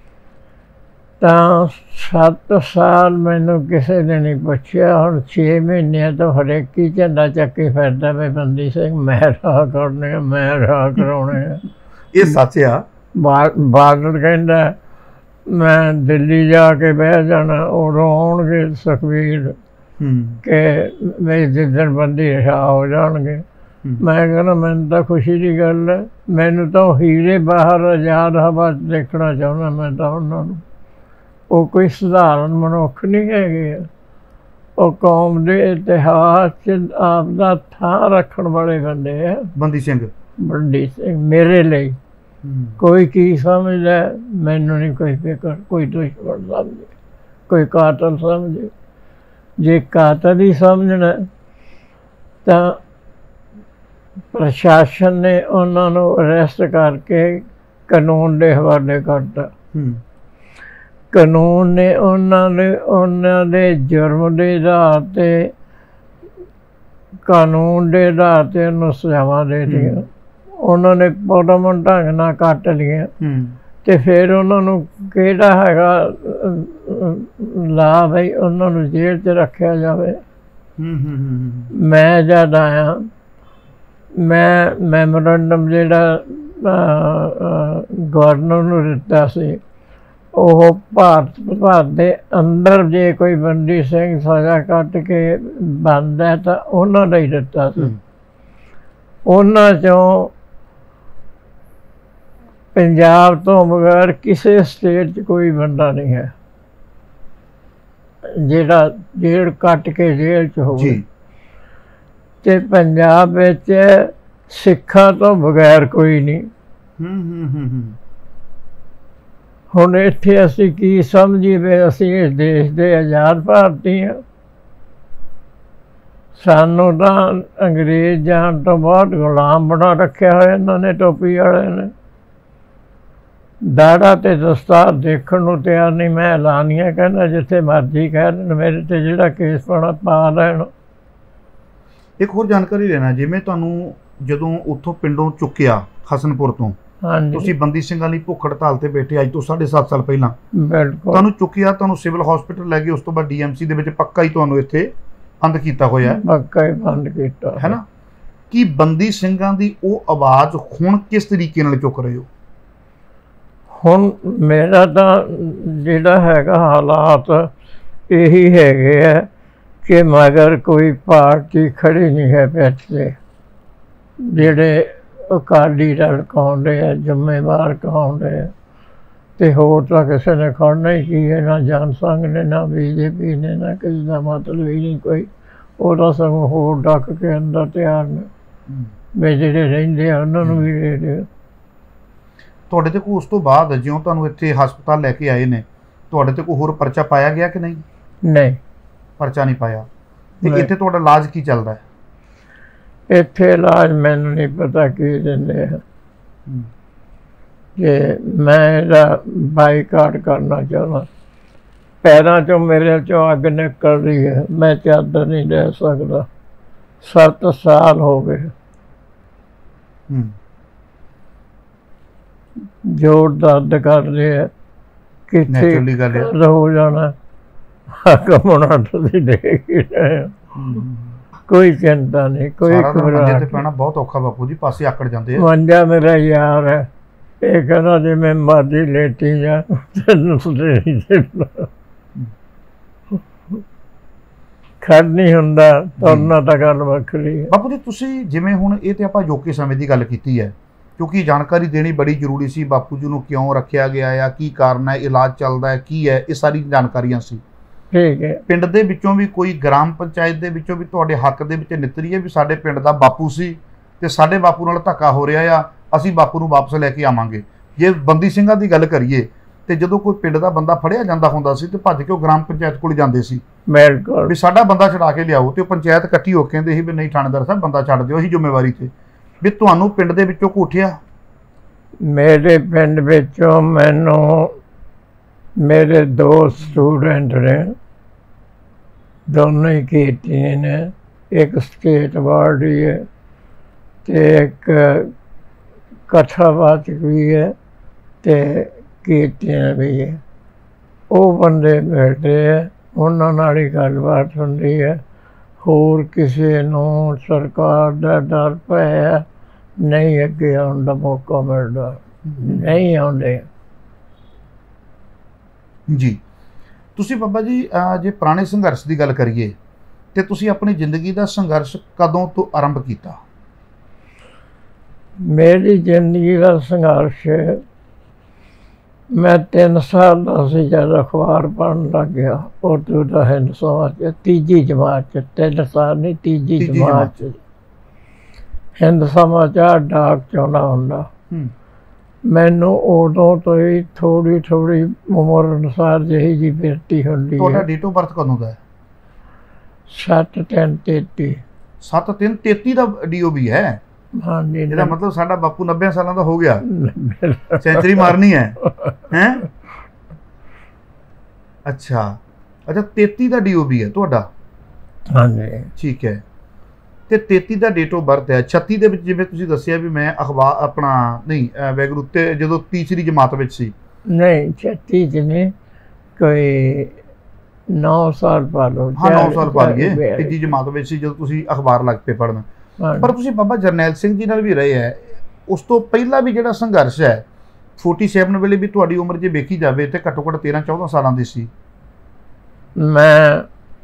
ਤਾਂ 7 ਸਾਲ ਮੈਨੂੰ ਕਿਸੇ ਨੇ ਨਹੀਂ ਪੁੱਛਿਆ। ਹੁਣ 6 ਮਹੀਨਿਆਂ ਤੋਂ ਹਰੇਕ ਹੀ ਝੰਡਾ ਚੱਕੀ ਫਿਰਦਾ ਵੀ ਬੰਦੀ ਸਿੰਘ ਮੈਂ ਰਾਹ ਕਰਨੇ ਆ, ਮੈਂ ਰਾਹ ਕਰਾਉਣੇ ਆ। ਇਹ ਸੱਚ ਆ। ਬਾਦਲ ਕਹਿੰਦਾ ਮੈਂ ਦਿੱਲੀ ਜਾ ਕੇ ਬਹਿ ਜਾਣਾ, ਉਦੋਂ ਆਉਣਗੇ ਸੁਖਬੀਰ ਕਿ ਮੇਰੀ ਜਿੱਦਣ ਬੰਦੀ ਰਿਹਾ ਹੋ ਜਾਣਗੇ। ਮੈਂ ਕਹਿੰਦਾ ਮੈਨੂੰ ਤਾਂ ਖੁਸ਼ੀ ਦੀ ਗੱਲ ਹੈ, ਮੈਨੂੰ ਤਾਂ ਉਹ ਹੀਰੇ ਬਾਹਰ ਆਜ਼ਾਦ ਹਵਾ ਦੇਖਣਾ ਚਾਹੁੰਦਾ ਮੈਂ ਤਾਂ ਉਹਨਾਂ ਨੂੰ। ਉਹ ਕੋਈ ਸਧਾਰਨ ਮਨੁੱਖ ਨਹੀਂ ਹੈਗੇ, ਉਹ ਕੌਮ ਦੇ ਇਤਿਹਾਸ 'ਚ ਆਪ ਦਾ ਥਾਂ ਰੱਖਣ ਵਾਲੇ ਬੰਦੇ ਆ। ਬੰਦੀ ਸਿੰਘ ਮੇਰੇ ਲਈ ਕੋਈ ਕੀ ਸਮਝਦਾ ਮੈਨੂੰ ਨਹੀਂ ਕੋਈ ਫਿਕਰ। ਕੋਈ ਦੁਸ਼ਮਣ ਸਮਝੇ, ਕੋਈ ਕਾਤਲ ਸਮਝੇ। ਜੇ ਕਾਤਲ ਹੀ ਸਮਝਣਾ ਤਾਂ ਪ੍ਰਸ਼ਾਸਨ ਨੇ ਉਹਨਾਂ ਨੂੰ ਅਰੈਸਟ ਕਰਕੇ ਕਾਨੂੰਨ ਦੇ ਹਵਾਲੇ ਕਰਤਾ। ਕਾਨੂੰਨ ਨੇ ਉਹਨਾਂ ਦੇ ਜੁਰਮ ਦੇ ਆਧਾਰ 'ਤੇ, ਕਾਨੂੰਨ ਦੇ ਆਧਾਰ 'ਤੇ ਉਹਨੂੰ ਸਜ਼ਾਵਾਂ ਦੇ ਦਿੱਤੀਆਂ। ਉਹਨਾਂ ਨੇ ਪਰਮਨ ਢੰਗ ਨਾਲ ਕੱਟ ਲਈਆਂ। ਤੇ ਫਿਰ ਉਹਨਾਂ ਨੂੰ ਕਿਹੜਾ ਹੈਗਾ ਲਾਭ ਹੈ ਉਹਨਾਂ ਨੂੰ ਜੇਲ੍ਹ 'ਚ ਰੱਖਿਆ ਜਾਵੇ। ਮੈਂ ਜਦ ਆਇਆ, ਮੈਂ ਮੈਮੋਰੰਡਮ ਜਿਹੜਾ ਗਵਰਨਰ ਨੂੰ ਦਿੱਤਾ ਸੀ, ਉਹ ਭਾਰਤ ਦੇ ਅੰਦਰ ਜੇ ਕੋਈ ਬੰਦੀ ਸਿੰਘ ਸਜ਼ਾ ਕੱਟ ਕੇ ਬਣਦਾ ਤਾਂ ਉਹਨਾਂ ਦਾ ਹੀ ਦਿੱਤਾ ਸੀ। ਉਹਨਾਂ 'ਚੋਂ ਪੰਜਾਬ ਤੋਂ ਬਗੈਰ ਕਿਸੇ ਸਟੇਟ 'ਚ ਕੋਈ ਬੰਦਾ ਨਹੀਂ ਹੈ ਜਿਹੜਾ ਜੇਲ੍ਹ ਕੱਟ ਕੇ ਜੇਲ੍ਹ 'ਚ ਹੋਵੇ। ਤੇ ਪੰਜਾਬ ਵਿੱਚ ਸਿੱਖਾਂ ਤੋਂ ਬਗੈਰ ਕੋਈ ਨਹੀਂ। ਹੁਣ ਇੱਥੇ ਅਸੀਂ ਕੀ ਸਮਝੀਏ ਵੀ ਅਸੀਂ ਇਸ ਦੇਸ਼ ਦੇ ਆਜ਼ਾਦ ਭਾਰਤੀ ਹਾਂ। ਸਾਨੂੰ ਤਾਂ ਅੰਗਰੇਜ਼ ਜਾਣ ਤੋਂ ਬਾਅਦ ਗੁਲਾਮ ਬਣਾ ਰੱਖਿਆ ਹੋਇਆ ਇਹਨਾਂ ਨੇ, ਟੋਪੀ ਵਾਲੇ ਨੇ। ਦਾੜਾ ਤੇ ਦਸਤਾਰ ਦੇਖਣ ਨੂੰ ਤਿਆਰ ਨਹੀਂ। ਮੈਂ ਐਲਾਨੀਆਂ ਕਹਿੰਦਾ ਜਿੱਥੇ ਮਰਜ਼ੀ ਕਹਿ ਦੇਣ, ਮੇਰੇ ਤੇ ਜਿਹੜਾ ਕੇਸ ਪਾਉਣਾ ਪਾ ਲੈਣ। ਇੱਕ ਹੋਰ ਜਾਣਕਾਰੀ ਲੈਣਾ, ਜਿਵੇਂ ਤੁਹਾਨੂੰ ਜਦੋਂ ਉੱਥੋਂ ਪਿੰਡੋਂ ਚੁੱਕਿਆ ਹਸਨਪੁਰ ਤੋਂ, ਤੁਸੀਂ ਬੰਦੀ ਸਿੰਘਾਂ ਲਈ ਭੁੱਖ ਹੜਤਾਲ ਤੇ ਬੈਠੇ ਅੱਜ ਤੋਂ 7.5 ਸਾਲ ਪਹਿਲਾਂ। ਬਿਲਕੁਲ। ਤੁਹਾਨੂੰ ਚੁੱਕਿਆ, ਤੁਹਾਨੂੰ ਸਿਵਲ ਹਸਪੀਟਲ ਲੈ ਗਏ, ਉਸ ਤੋਂ ਬਾਅਦ ਡੀਐਮਸੀ ਦੇ ਵਿੱਚ ਪੱਕਾ ਹੀ ਤੁਹਾਨੂੰ ਇੱਥੇ ਬੰਦ ਕੀਤਾ ਹੋਇਆ। ਪੱਕਾ ਹੀ ਬੰਦ ਕੀਤਾ ਹੈ ਨਾ। ਕਿ ਬੰਦੀ ਸਿੰਘਾਂ ਦੀ ਉਹ ਆਵਾਜ਼ ਹੁਣ ਕਿਸ ਤਰੀਕੇ ਨਾਲ ਚੁੱਕ ਰਹੇ ਹੋ? ਹੁਣ ਮੇਰਾ ਤਾਂ ਜਿਹੜਾ ਹੈਗਾ ਹਾਲਾਤ ਇਹੀ ਹੈਗੇ ਆ ਕਿ ਮਗਰ ਕੋਈ ਪਾਰਟੀ ਖੜੀ ਨਹੀਂ ਹੈ ਪਿੱਛੇ। ਜਿਹੜੇ ਅਕਾਲੀ ਦਲ ਕਹਾਉਂਦੇ ਆ, ਜ਼ਿੰਮੇਵਾਰ ਕਹਾਉਂਦੇ ਆ, ਤੇ ਹੋਰ ਤਾਂ ਕਿਸੇ ਨੇ ਖੜਨਾ ਹੀ ਕੀ ਹੈ, ਨਾ ਜਨਸੰਘ ਨੇ, ਨਾ BJP ਨੇ, ਨਾ ਕਿਸੇ ਦਾ ਮਤਲਬ ਹੀ ਨਹੀਂ ਕੋਈ। ਉਹ ਤਾਂ ਸਗੋਂ ਹੋਰ ਡੱਕ ਕੇ ਅੰਦਰ ਤਿਆਰ ਨੇ ਵੀ ਜਿਹੜੇ ਰਹਿੰਦੇ ਆ ਉਹਨਾਂ ਨੂੰ ਵੀ ਦੇ ਦਿਓ। ਤੁਹਾਡੇ ਤੇ ਕੋਈ ਉਸ ਤੋਂ ਬਾਅਦ ਜਿਉਂ ਤੁਹਾਨੂੰ ਇੱਥੇ ਹਸਪਤਾਲ ਲੈ ਕੇ ਆਏ ਨੇ, ਤੁਹਾਡੇ ਤੇ ਕੋਈ ਹੋਰ ਪਰਚਾ ਪਾਇਆ ਗਿਆ ਕਿ ਨਹੀਂ? ਨਹੀਂ, ਪਰਚਾ ਨਹੀਂ ਪਾਇਆ। ਤੇ ਇੱਥੇ ਤੁਹਾਡਾ ਇਲਾਜ ਕੀ ਚੱਲਦਾ ਹੈ? ਇੱਥੇ ਇਲਾਜ ਮੈਨੂੰ ਨਹੀਂ ਪਤਾ ਕੀ ਦਿੰਦੇ ਆ। ਕਿ ਮੈਂ ਇਹਦਾ ਬਾਈਕਾਟ ਕਰਨਾ ਚਾਹੁੰਦਾ। ਪੈਰਾਂ ਚੋਂ ਮੇਰੇ ਚੋਂ ਅੱਗ ਨਿਕਲ ਰਹੀ ਹੈ, ਮੈਂ ਚਾਦਰ ਨਹੀਂ ਲੈ ਸਕਦਾ। 7 ਸਾਲ ਹੋ ਗਏ। ਜੋੜ ਦਰਦ ਕਰਦੇ ਆ, ਕਿੱਥੇ ਹੋ ਜਾਣਾ। ਕਮਣਾ ਤੁਸੀਂ ਦੇਖ ਹੀ ਰਹੇ ਹੋ। ਕੋਈ ਚਿੰਤਾ ਨਹੀਂ, ਕੋਈ ਘਬਰਾਹਟ ਤੇ ਪੈਣਾ ਬਹੁਤ ਔਖਾ ਬਾਪੂ ਜੀ, ਪਾਸੇ ਆਕੜ ਜਾਂਦੇ ਆ। ਮੰਜਾ ਮੇਰਾ ਯਾਰ ਹੈ, ਇਹ ਕਹਿੰਦਾ ਜਿਵੇਂ ਮਰਜ਼ੀ ਲੇਟੀ ਜਾ, ਤੈਨੂੰ ਨਹੀਂ ਦੇਣਾ। ਖੜ ਨਹੀਂ ਹੁੰਦਾ, ਤੁਰਨਾ ਤਾਂ ਗੱਲ ਵੱਖਰੀ ਹੈ। ਬਾਪੂ ਜੀ ਤੁਸੀਂ ਜਿਵੇਂ ਹੁਣ ਇਹ ਤੇ ਆਪਾਂ ਅਜੋਕੇ ਸਮੇਂ ਦੀ ਗੱਲ ਕੀਤੀ ਹੈ, ਕਿਉਂਕਿ ਜਾਣਕਾਰੀ ਦੇਣੀ ਬੜੀ ਜ਼ਰੂਰੀ ਸੀ। ਬਾਪੂ ਜੀ ਨੂੰ ਕਿਉਂ ਰੱਖਿਆ ਗਿਆ ਆ, ਕੀ ਕਾਰਨ ਹੈ, ਇਲਾਜ ਚੱਲਦਾ ਹੈ, ਕੀ ਹੈ, ਇਹ ਸਾਰੀ ਜਾਣਕਾਰੀਆਂ ਸੀ। ਠੀਕ ਹੈ। ਪਿੰਡ ਦੇ ਵਿੱਚੋਂ ਵੀ ਕੋਈ ਗ੍ਰਾਮ ਪੰਚਾਇਤ ਦੇ ਵਿੱਚੋਂ ਵੀ ਤੁਹਾਡੇ ਹੱਕ ਦੇ ਵਿੱਚ ਨਿਤਰੀ ਹੈ ਵੀ ਸਾਡੇ ਪਿੰਡ ਦਾ ਬਾਪੂ ਸੀ ਤੇ ਸਾਡੇ ਬਾਪੂ ਨਾਲ ਧੱਕਾ ਹੋ ਰਿਹਾ ਆ, ਅਸੀਂ ਬਾਪੂ ਨੂੰ ਵਾਪਸ ਲੈ ਕੇ ਆਵਾਂਗੇ? ਜੇ ਬੰਦੀ ਸਿੰਘਾਂ ਦੀ ਗੱਲ ਕਰੀਏ ਤੇ ਜਦੋਂ ਕੋਈ ਪਿੰਡ ਦਾ ਬੰਦਾ ਫੜਿਆ ਜਾਂਦਾ ਹੁੰਦਾ ਸੀ ਤੇ ਭੱਜ ਕੇ ਉਹ ਗ੍ਰਾਮ ਪੰਚਾਇਤ ਕੋਲ ਜਾਂਦੇ ਸੀ ਵੀ ਸਾਡਾ ਬੰਦਾ ਛੁਡਾ ਕੇ ਲਿਆਓ, ਤੇ ਉਹ ਪੰਚਾਇਤ ਇਕੱਠੀ ਹੋ ਕੇ ਕਹਿੰਦੇ ਸੀ ਵੀ ਨਹੀਂ ਥਾਣੇਦਾਰ ਸਾਹਿਬ ਬੰਦਾ ਛੱਡ ਦਿਓ, ਅਸੀਂ ਜ਼ਿੰਮੇਵਾਰੀ ਤੇ। ਵੀ ਤੁਹਾਨੂੰ ਪਿੰਡ ਦੇ ਵਿੱਚੋਂ ਕੋਠਿਆ? ਮੇਰੇ ਪਿੰਡ ਵਿੱਚੋਂ ਮੈਨੂੰ ਮੇਰੇ 2 ਸਟੂਡੈਂਟ ਨੇ, ਦੋਨੋਂ ਹੀ ਕੀਤੀਆਂ ਨੇ। ਇੱਕ ਸਟੇਟ ਅਵਾਰਡ ਵੀ ਹੈ ਤੇ ਇੱਕ ਕਥਾਵਾਚਕ ਵੀ ਹੈ ਤੇ ਕੀਤੀਆਂ ਵੀ ਹੈ। ਉਹ ਬੰਦੇ ਬੈਠੇ ਹੈ, ਉਹਨਾਂ ਨਾਲ ਹੀ ਗੱਲਬਾਤ ਹੁੰਦੀ ਹੈ। ਹੋਰ ਕਿਸੇ ਨੂੰ ਸਰਕਾਰ ਦਾ ਡਰ ਪਿਆ ਨਹੀਂ, ਅੱਗੇ ਆਉਣ ਦਾ ਮੌਕਾ ਮਿਲਦਾ ਨਹੀਂ ਆਉਂਦੇ ਜੀ। ਤੁਸੀਂ ਬਾਬਾ ਜੀ ਜੇ ਪੁਰਾਣੇ ਸੰਘਰਸ਼ ਦੀ ਗੱਲ ਕਰੀਏ ਤੇ ਤੁਸੀਂ ਆਪਣੀ ਜ਼ਿੰਦਗੀ ਦਾ ਸੰਘਰਸ਼ ਕਦੋਂ ਤੋਂ ਆਰੰਭ ਕੀਤਾ? ਮੇਰੀ ਜ਼ਿੰਦਗੀ ਦਾ ਸੰਘਰਸ਼ ਮੈਂ 3 ਸਾਲ ਦਾ ਸੀ ਜਦ ਅਖਬਾਰ ਪੜ੍ਹਨ ਲੱਗ ਗਿਆ, ਉਰਦੂ ਦਾ ਹਿੰਦ ਸਮਾਚਾਰ, 3 ਜਮਾਤ 'ਚ। 3 ਸਾਲ ਨਹੀਂ, 3 ਜਮਾਤ 'ਚ ਹਿੰਦ ਸਮਾਚਾਰ ਡਾਕ 'ਚ ਆਉਂਦਾ ਹੁੰਦਾ। ਮੈਨੂੰ ਉਦੋਂ ਤੋਂ ਹੀ ਥੋੜ੍ਹੀ ਥੋੜ੍ਹੀ ਉਮਰ ਅਨੁਸਾਰ ਜਿਹੀ ਜਿਹੀ ਬਿਰਤੀ ਹੁੰਦੀ ਹੈ। ਤੁਹਾਡਾ ਡੇਟ ਆਫ ਬਰਥ ਕਦੋਂ ਦਾ ਹੈ? 7/3/33। 7/3/33 ਦਾ DOB ਹੈ? ਹਾਂਜੀ। ਇਹਦਾ ਮਤਲਬ ਸਾਡਾ ਬਾਪੂ 90 ਸਾਲਾਂ ਦਾ ਹੋ ਗਿਆ, ਸੈਂਚਰੀ ਮਾਰਨੀ ਹੈ ਹੈਂ? ਅੱਛਾ 33 ਦਾ DOB ਹੈ ਤੁਹਾਡਾ? ਹਾਂਜੀ ਠੀਕ ਹੈ। ਤੇ 33 ਦਾ ਡੇਟ ਆਫ ਬਰਥ ਹੈ। 36 ਦੇ ਵਿੱਚ ਜਿਵੇਂ ਤੁਸੀਂ ਦੱਸਿਆ ਵੀ ਮੈਂ ਅਖਬਾਰ ਆਪਣਾ ਨਹੀਂ ਵੈਗਰੂ ਤੇ ਜਦੋਂ ਤੀਸਰੀ ਜਮਾਤ ਵਿੱਚ ਸੀ। ਨਹੀਂ 36 'ਚ ਨਹੀਂ, ਕੋਈ 9 ਸਾਲ ਪਾ ਲਓ। ਹਾਂ 9 ਸਾਲ ਪਾ ਲਈਏ, ਤੀਜੀ ਜਮਾਤ ਵਿੱਚ ਸੀ ਜਦੋਂ ਤੁਸੀਂ ਅਖਬਾਰ ਲੱਗ ਪਏ ਪੜ੍ਹਨ। ਪਰ ਤੁਸੀਂ ਬਾਬਾ ਜਰਨੈਲ ਸਿੰਘ ਜੀ ਨਾਲ ਵੀ ਰਹੇ ਹੈ, ਉਸ ਤੋਂ ਪਹਿਲਾਂ ਵੀ ਜਿਹੜਾ ਸੰਘਰਸ਼ ਹੈ 47 ਵੇਲੇ ਵੀ ਤੁਹਾਡੀ ਉਮਰ ਜੇ ਵੇਖੀ ਜਾਵੇ ਤੇ ਘੱਟੋ ਘੱਟ 13-14 ਸਾਲਾਂ ਦੀ ਸੀ। ਮੈਂ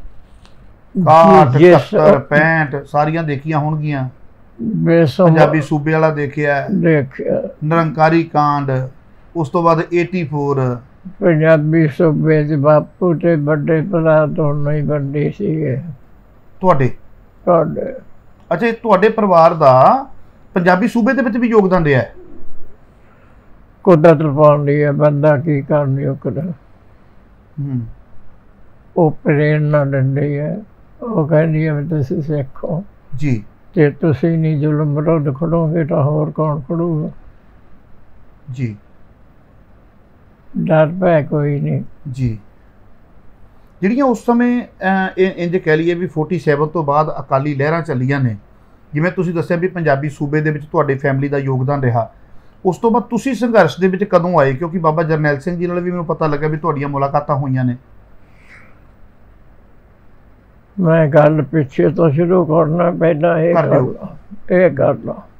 61 71 65 ਸਾਰੀਆਂ ਦੇਖੀਆਂ ਹੋਣਗੀਆਂ। ਪੰਜਾਬੀ ਸੂਬੇ ਵਾਲਾ ਦੇਖਿਆ, ਨਿਰੰਕਾਰੀ ਕਾਂਡ, ਉਸ ਤੋਂ ਬਾਅਦ 84। ਪੰਜਾਬੀ ਸੂਬੇ ਦੇ ਬਾਪੂ ਤੇ ਵੱਡੇ ਭਰਾ ਦੋਨੋਂ ਹੀ ਵੱਡੇ ਸੀਗੇ ਤੁਹਾਡੇ। ਅੱਛਾ, ਤੁਹਾਡੇ ਪਰਿਵਾਰ ਦਾ ਪੰਜਾਬੀ ਸੂਬੇ ਦੇ ਵਿੱਚ ਵੀ ਯੋਗਦਾਨ ਰਿਹਾ ਹੈ? ਕੁਦਰਤ ਪਾਉਂਦੀ ਹੈ, ਬੰਦਾ ਕੀ ਕਰਨੀ ਉਹ ਪ੍ਰੇਰਨਾ ਦਿੰਦੀ ਹੈ। ਉਹ ਕਹਿੰਦੀ ਹੈ ਵੀ ਤੁਸੀਂ ਸਿੱਖੋ ਜੀ, ਤੇ ਤੁਸੀਂ ਨਹੀਂ ਜ਼ੁਲਮ ਵਿਰੁੱਧ ਖੜੋਗੇ ਤਾਂ ਹੋਰ ਕੌਣ ਖੜੂਗਾ ਜੀ। ਡਰ ਭੈ ਕੋਈ ਨਹੀਂ ਜੀ। ਜਿਹੜੀਆਂ ਉਸ ਸਮੇਂ ਇੰਜ ਕਹਿ ਲਈਏ ਵੀ 47 ਤੋਂ ਬਾਅਦ ਅਕਾਲੀ ਲਹਿਰਾਂ ਚੱਲੀਆਂ ਨੇ, ਜਿਵੇਂ ਤੁਸੀਂ ਦੱਸਿਆ ਵੀ ਪੰਜਾਬੀ ਸੂਬੇ ਦੇ ਵਿੱਚ ਤੁਹਾਡੇ ਫੈਮਿਲੀ ਦਾ ਯੋਗਦਾਨ ਰਿਹਾ, ਉਸ ਤੋਂ ਬਾਅਦ ਤੁਸੀਂ ਸੰਘਰਸ਼ ਦੇ ਵਿੱਚ ਕਦੋਂ ਆਏ? ਕਿਉਂਕਿ ਬਾਬਾ ਜਰਨੈਲ ਸਿੰਘ ਜੀ ਨਾਲ ਵੀ ਮੈਨੂੰ ਪਤਾ ਲੱਗਾ ਵੀ ਤੁਹਾਡੀਆਂ ਮੁਲਾਕਾਤਾਂ ਹੋਈਆਂ ਨੇ। ਮੈਂ ਗੱਲ ਪਿੱਛੇ ਤੋਂ ਸ਼ੁਰੂ ਕਰਨਾ, ਪਹਿਲਾਂ ਇਹ ਗੱਲ ਆ।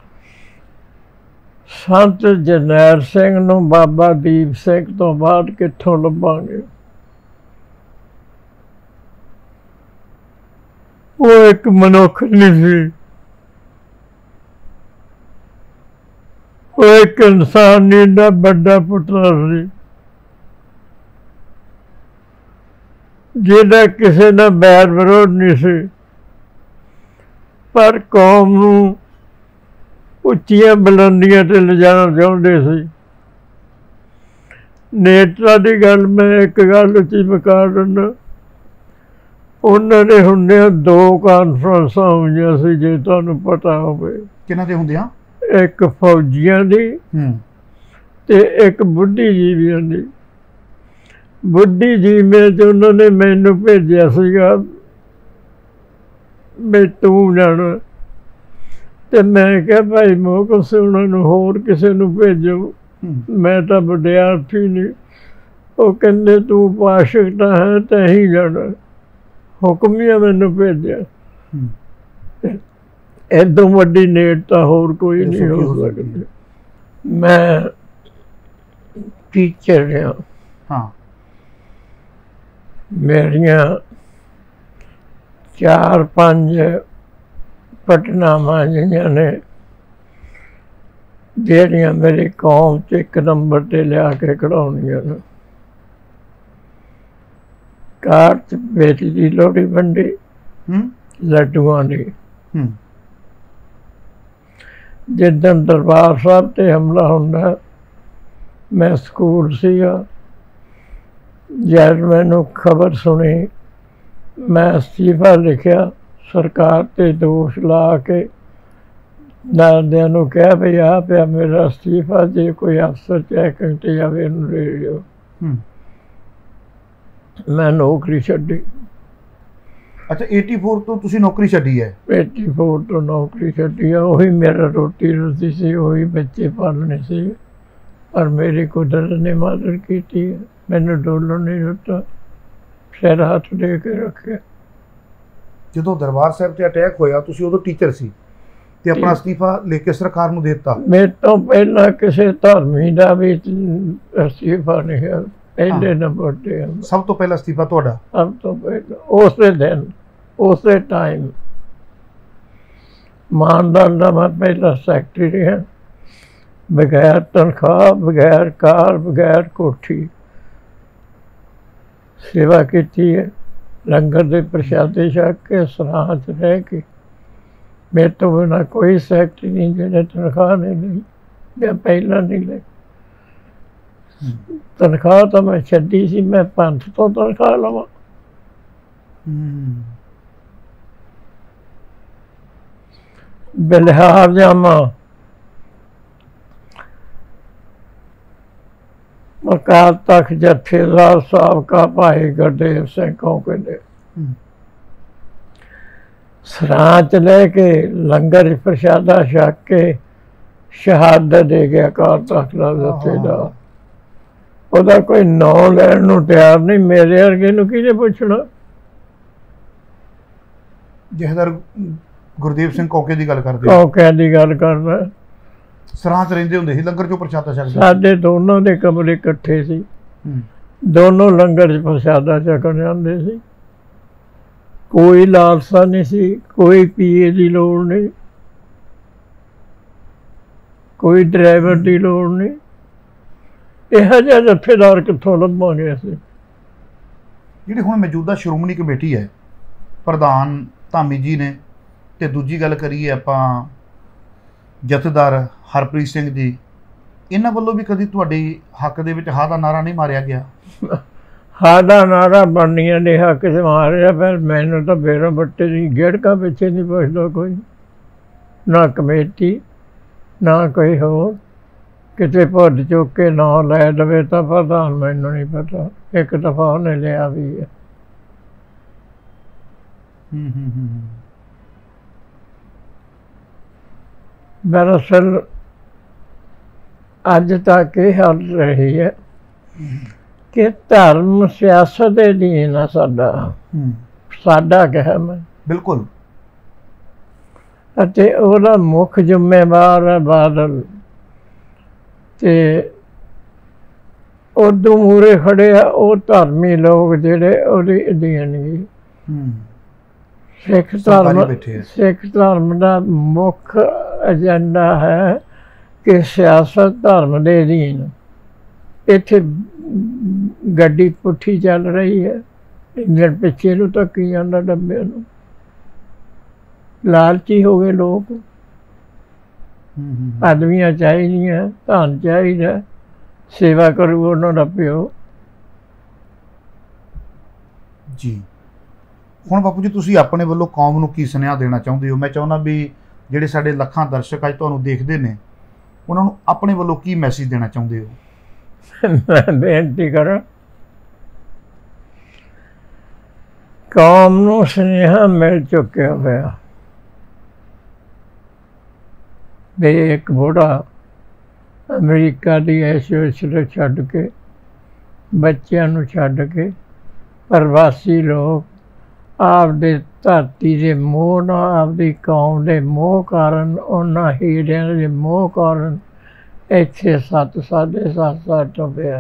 ਸੰਤ ਜਰਨੈਲ ਸਿੰਘ ਨੂੰ ਬਾਬਾ ਦੀਪ ਸਿੰਘ ਤੋਂ ਬਾਅਦ ਕਿੱਥੋਂ ਲੱਭਾਂਗੇ? ਉਹ ਇੱਕ ਮਨੁੱਖ ਨਹੀਂ ਸੀ, ਉਹ ਇੱਕ ਇਨਸਾਨੀ ਦਾ ਵੱਡਾ ਪੁੱਤਰ ਸੀ, ਜਿਹਦਾ ਕਿਸੇ ਦਾ ਬੈਰ ਵਿਰੋਧ ਨਹੀਂ ਸੀ, ਪਰ ਕੌਮ ਨੂੰ ਉੱਚੀਆਂ ਬੁਲੰਦੀਆਂ ਤੇ ਲਿਜਾਣਾ ਚਾਹੁੰਦੇ ਸੀ। ਨੇਤਰਾ ਦੀ ਗੱਲ ਮੈਂ ਇੱਕ ਗੱਲ ਉੱਚੀ ਮੁਕਾ ਦਿੰਦਾ, ਉਹਨਾਂ ਦੇ ਹੁੰਦਿਆਂ 2 ਕਾਨਫਰੰਸਾਂ ਹੋਈਆਂ ਸੀ, ਜੇ ਤੁਹਾਨੂੰ ਪਤਾ ਹੋਵੇ। ਕਿਹਨਾਂ ਦੇ ਹੁੰਦਿਆਂ? ਇੱਕ ਫੌਜੀਆਂ ਦੀ ਤੇ ਇੱਕ ਬੁੱਧੀਜੀਵੀਆਂ ਦੀ। ਬੁੱਧੀਜੀਵੀਆਂ 'ਚ ਉਹਨਾਂ ਨੇ ਮੈਨੂੰ ਭੇਜਿਆ ਸੀਗਾ ਵੀ ਤੂੰ ਜਾਣਾ, ਤੇ ਮੈਂ ਕਿਹਾ ਭਾਈ ਮੋਕਸ ਉਹਨਾਂ ਨੂੰ ਹੋਰ ਕਿਸੇ ਨੂੰ ਭੇਜੋ, ਮੈਂ ਤਾਂ ਵਿਦਿਆਰਥੀ ਨਹੀਂ। ਉਹ ਕਹਿੰਦੇ ਤੂੰ ਪਾਸ਼ਕ ਤਾਂ ਹੈ ਤਾਂ ਹੀ ਜਾਣਾ, ਹੁਕਮੀਆਂ ਮੈਨੂੰ ਭੇਜਿਆ। ਏਦੋਂ ਵੱਡੀ ਨੇੜਤਾ ਹੋਰ ਕੋਈ ਨਹੀਂ ਹੋ ਸਕਦੀ। ਮੈਂ ਟੀਚਰ ਰਿਹਾ। ਹਾਂ, ਮੇਰੀਆਂ 4-5 ਘਟਨਾਵਾਂ ਜਿਹੀਆਂ ਨੇ ਜਿਹੜੀਆਂ ਮੇਰੀ ਕੌਮ 'ਚ 1 ਨੰਬਰ 'ਤੇ ਲਿਆ ਕੇ ਖੜਾਉਣੀਆਂ ਨੇ। ਕਾਰ 'ਚ ਬੇਟੀ ਦੀ ਲੋਹੜੀ ਵੰਡੀ, ਲੱਡੂਆਂ ਦੀ। ਜਿੱਦਣ ਦਰਬਾਰ ਸਾਹਿਬ 'ਤੇ ਹਮਲਾ ਹੁੰਦਾ, ਮੈਂ ਸਕੂਲ ਸੀਗਾ। ਜਦ ਮੈਨੂੰ ਖਬਰ ਸੁਣੀ, ਮੈਂ ਅਸਤੀਫਾ ਲਿਖਿਆ, ਸਰਕਾਰ 'ਤੇ ਦੋਸ਼ ਲਾ ਕੇ ਨਾਲਦਿਆਂ ਨੂੰ ਕਿਹਾ ਵੀ ਆ ਪਿਆ ਮੇਰਾ ਅਸਤੀਫਾ, ਜੇ ਕੋਈ ਅਫਸਰ ਚੈਕਿੰਗ 'ਤੇ ਜਾਵੇ ਇਹਨੂੰ ਦੇ ਦਿਓ। ਮੈਂ ਨੌਕਰੀ ਛੱਡੀ। ਅੱਛਾ, 84 ਤੋਂ ਤੁਸੀਂ ਨੌਕਰੀ ਛੱਡੀ ਹੈ? 84 ਤੋਂ ਨੌਕਰੀ ਛੱਡੀ ਆ। ਉਹੀ ਮੇਰਾ ਰੋਟੀ ਰੋਟੀ ਸੀ, ਉਹੀ ਬੱਚੇ ਪਾਲਣੇ ਸੀ, ਪਰ ਮੇਰੀ ਕੁਦਰਤ ਨੇ ਮਦਦ ਕੀਤੀ ਹੈ। ਮੈਨੂੰ ਡੋਲਣ ਨਹੀਂ ਦਿੱਤਾ, ਸਿਰ ਹੱਥ ਦੇ ਕੇ ਰੱਖਿਆ। ਜਦੋਂ ਦਰਬਾਰ ਸਾਹਿਬ 'ਤੇ ਅਟੈਕ ਹੋਇਆ, ਤੁਸੀਂ ਉਦੋਂ ਟੀਚਰ ਸੀ ਤੇ ਆਪਣਾ ਅਸਤੀਫਾ ਲੈ ਕੇ ਸਰਕਾਰ ਨੂੰ ਦੇ ਦਿੱਤਾ? ਮੇਰੇ ਤੋਂ ਪਹਿਲਾਂ ਕਿਸੇ ਧਰਮੀ ਦਾ ਵੀ ਅਸਤੀਫਾ ਨਹੀਂ ਹੈ, ਪਹਿਲੇ ਨੰਬਰ 'ਤੇ। ਸਭ ਤੋਂ ਪਹਿਲਾਂ ਅਸਤੀਫਾ ਤੁਹਾਡਾ? ਸਭ ਤੋਂ ਪਹਿਲਾਂ, ਉਸੇ ਦਿਨ, ਉਸੇ ਟਾਈਮ। ਮਾਨਦਾਨ ਦਾ ਮੈਂ ਪਹਿਲਾ ਸੈਕਟਰੀ ਰਿਹਾ, ਬਗੈਰ ਤਨਖਾਹ, ਬਗੈਰ ਕਾਰ, ਬਗੈਰ ਕੋਠੀ ਸੇਵਾ ਕੀਤੀ ਹੈ। ਲੰਗਰ ਦੇ ਪ੍ਰਸ਼ਾਦੇ ਛਕ ਕੇ, ਸਰਾਂ 'ਚ ਰਹਿ ਕੇ। ਮੇਰੇ ਤੋਂ ਬਿਨਾਂ ਕੋਈ ਸੈਕਟਰੀ ਨਹੀਂ ਜਿਹਨੇ ਤਨਖਾਹ ਨਹੀਂ ਲਈ ਜਾਂ ਪਹਿਲਾਂ ਨਹੀਂ ਲਈ। ਤਨਖਾਹ ਤਾਂ ਮੈਂ ਛੱਡੀ ਸੀ, ਮੈਂ ਪੰਥ ਤੋਂ ਤਨਖਾਹ ਲਵਾਂ। ਬਿਲਹਾਰ ਜਾਵਾਂ, ਅਕਾਲ ਤਖਤ ਜਥੇਦਾਰ ਸਾਬਕਾ ਭਾਈ ਗੁਰਦੇਵ ਸਿੰਘ ਕੌਂਕੇ ਦੇ ਸਰਾਂ 'ਚ ਲੈ ਕੇ ਲੰਗਰ ਪ੍ਰਸ਼ਾਦਾ ਛਕ ਕੇ ਸ਼ਹਾਦਤ ਦੇ ਗਿਆ ਅਕਾਲ ਤਖਤ ਦਾ ਜਥੇਦਾਰ। ਉਹਦਾ ਕੋਈ ਨਾਂ ਲੈਣ ਨੂੰ ਤਿਆਰ ਨਹੀਂ, ਮੇਰੇ ਵਰਗੇ ਨੂੰ ਕਿਹਨੇ ਪੁੱਛਣਾ। ਜਥੇਦਾਰ ਗੁਰਦੇਵ ਸਿੰਘ ਕੌਂਕੇ ਦੀ ਗੱਲ ਕਰਦੇ? ਕੌਂਕਿਆਂ ਦੀ ਗੱਲ ਕਰਦਾ। ਸਰਾਂ 'ਚ ਰਹਿੰਦੇ ਹੁੰਦੇ ਸੀ, ਲੰਗਰ 'ਚੋਂ ਪ੍ਰਸ਼ਾਦਾ ਛਕਦੇ? ਸਾਡੇ ਦੋਨੋਂ ਦੇ ਕਮਰੇ ਇਕੱਠੇ ਸੀ, ਦੋਨੋਂ ਲੰਗਰ 'ਚ ਪ੍ਰਸ਼ਾਦਾ ਛਕਣ ਜਾਂਦੇ ਸੀ। ਕੋਈ ਲਾਲਸਾ ਨਹੀਂ ਸੀ, ਕੋਈ ਪੀਏ ਦੀ ਲੋੜ ਨਹੀਂ, ਕੋਈ ਡਰਾਈਵਰ ਦੀ ਲੋੜ ਨਹੀਂ। ਇਹੋ ਜਿਹਾ ਜਥੇਦਾਰ ਕਿੱਥੋਂ ਲੱਭਾਂਗੇ ਅਸੀਂ? ਜਿਹੜੀ ਹੁਣ ਮੌਜੂਦਾ ਸ਼੍ਰੋਮਣੀ ਕਮੇਟੀ ਹੈ, ਪ੍ਰਧਾਨ ਧਾਮੀ ਜੀ ਨੇ, ਤੇ ਦੂਜੀ ਗੱਲ ਕਰੀਏ ਆਪਾਂ ਜਥੇਦਾਰ ਹਰਪ੍ਰੀਤ ਸਿੰਘ ਜੀ, ਇਹਨਾਂ ਵੱਲੋਂ ਵੀ ਕਦੀ ਤੁਹਾਡੇ ਹੱਕ ਦੇ ਵਿੱਚ ਹਾਂ ਦਾ ਨਾਰਾ ਨਹੀਂ ਮਾਰਿਆ ਗਿਆ? ਹਾਂ ਦਾ ਨਾਰਾ ਬਣਨੀਆਂ ਦੇ ਹੱਕ 'ਚ ਮਾਰਿਆ, ਫਿਰ ਮੈਨੂੰ ਤਾਂ ਬੇਰੋਂ ਬੱਟੇ ਦੀ ਗੇੜਕਾ ਪਿੱਛੇ ਨਹੀਂ ਪੁੱਛਦਾ ਕੋਈ, ਨਾ ਕਮੇਟੀ ਨਾ ਕੋਈ ਹੋਰ। ਕਿਤੇ ਭੁੱਲ ਚੁੱਕ ਕੇ ਨਾਂ ਲੈ ਦੇਵੇ ਤਾਂ ਪ੍ਰਧਾਨ ਮੈਨੂੰ ਨਹੀਂ ਪਤਾ, ਇੱਕ ਦਫਾ ਉਹਨੇ ਲਿਆ ਵੀ ਹੈ। ਦਰਅਸਲ ਅੱਜ ਤੱਕ ਇਹ ਹੱਲ ਰਹੀ ਹੈ ਕਿ ਧਰਮ ਸਿਆਸਤ ਦੇ ਅਧੀਨ ਆ ਸਾਡਾ, ਸਾਡਾ ਕਹਿਮ ਹੈ। ਬਿਲਕੁਲ। ਅਤੇ ਉਹਦਾ ਮੁੱਖ ਜ਼ਿੰਮੇਵਾਰ ਹੈ ਬਾਦਲ, ਤੇ ਉਦੋਂ ਮੂਹਰੇ ਖੜੇ ਆ ਉਹ ਧਰਮੀ ਲੋਕ ਜਿਹੜੇ ਉਹਦੇ ਅਧੀਨਗੀ। ਸਿੱਖ ਧਰਮ ਦਾ ਮੁੱਖ ਏਜੰਡਾ ਹੈ ਕਿ ਸਿਆਸਤ ਧਰਮ ਦੇ ਅਧੀਨ। ਇੱਥੇ ਗੱਡੀ ਪੁੱਠੀ ਚੱਲ ਰਹੀ ਹੈ, ਇੰਜਣ ਪਿੱਛੇ ਨੂੰ ਧੱਕੀ ਜਾਂਦਾ ਡੱਬੇ ਨੂੰ। ਲਾਲਚੀ ਹੋ ਗਏ ਲੋਕ, ਪਦਵੀਆਂ ਚਾਹੀਦੀਆਂ, ਧਨ ਚਾਹੀਦਾ, ਸੇਵਾ ਕਰੂ ਉਹਨਾਂ ਦਾ ਪਿਓ। ਜੀ ਹੁਣ ਬਾਪੂ ਜੀ ਤੁਸੀਂ ਆਪਣੇ ਵੱਲੋਂ ਕੌਮ ਨੂੰ ਕੀ ਸੁਨੇਹਾ ਦੇਣਾ ਚਾਹੁੰਦੇ ਹੋ? ਮੈਂ ਚਾਹੁੰਦਾ ਵੀ ਜਿਹੜੇ ਸਾਡੇ ਲੱਖਾਂ ਦਰਸ਼ਕ ਅੱਜ ਤੁਹਾਨੂੰ ਦੇਖਦੇ ਨੇ ਉਹਨਾਂ ਨੂੰ ਆਪਣੇ ਵੱਲੋਂ ਕੀ ਮੈਸੇਜ ਦੇਣਾ ਚਾਹੁੰਦੇ ਹੋ? ਮੈਂ ਬੇਨਤੀ ਕਰਾਂ, ਕੌਮ ਨੂੰ ਸੁਨੇਹਾ ਮਿਲ ਚੁੱਕਿਆ ਹੋਇਆ ਵੀ ਇੱਕ ਬੁੜਾ ਅਮਰੀਕਾ ਦੀ ਐਸ਼ ਛੱਡ ਕੇ, ਬੱਚਿਆਂ ਨੂੰ ਛੱਡ ਕੇ, ਪ੍ਰਵਾਸੀ ਲੋਕ ਆਪਦੇ ਧਰਤੀ ਦੇ ਮੋਹ ਨਾਲ, ਆਪਦੀ ਕੌਮ ਦੇ ਮੋਹ ਕਾਰਨ, ਉਹਨਾਂ ਹੀਰਿਆਂ ਦੇ ਮੋਹ ਕਾਰਨ ਇੱਥੇ 7.5 ਸਾਲ ਤੋਂ ਪਿਆ।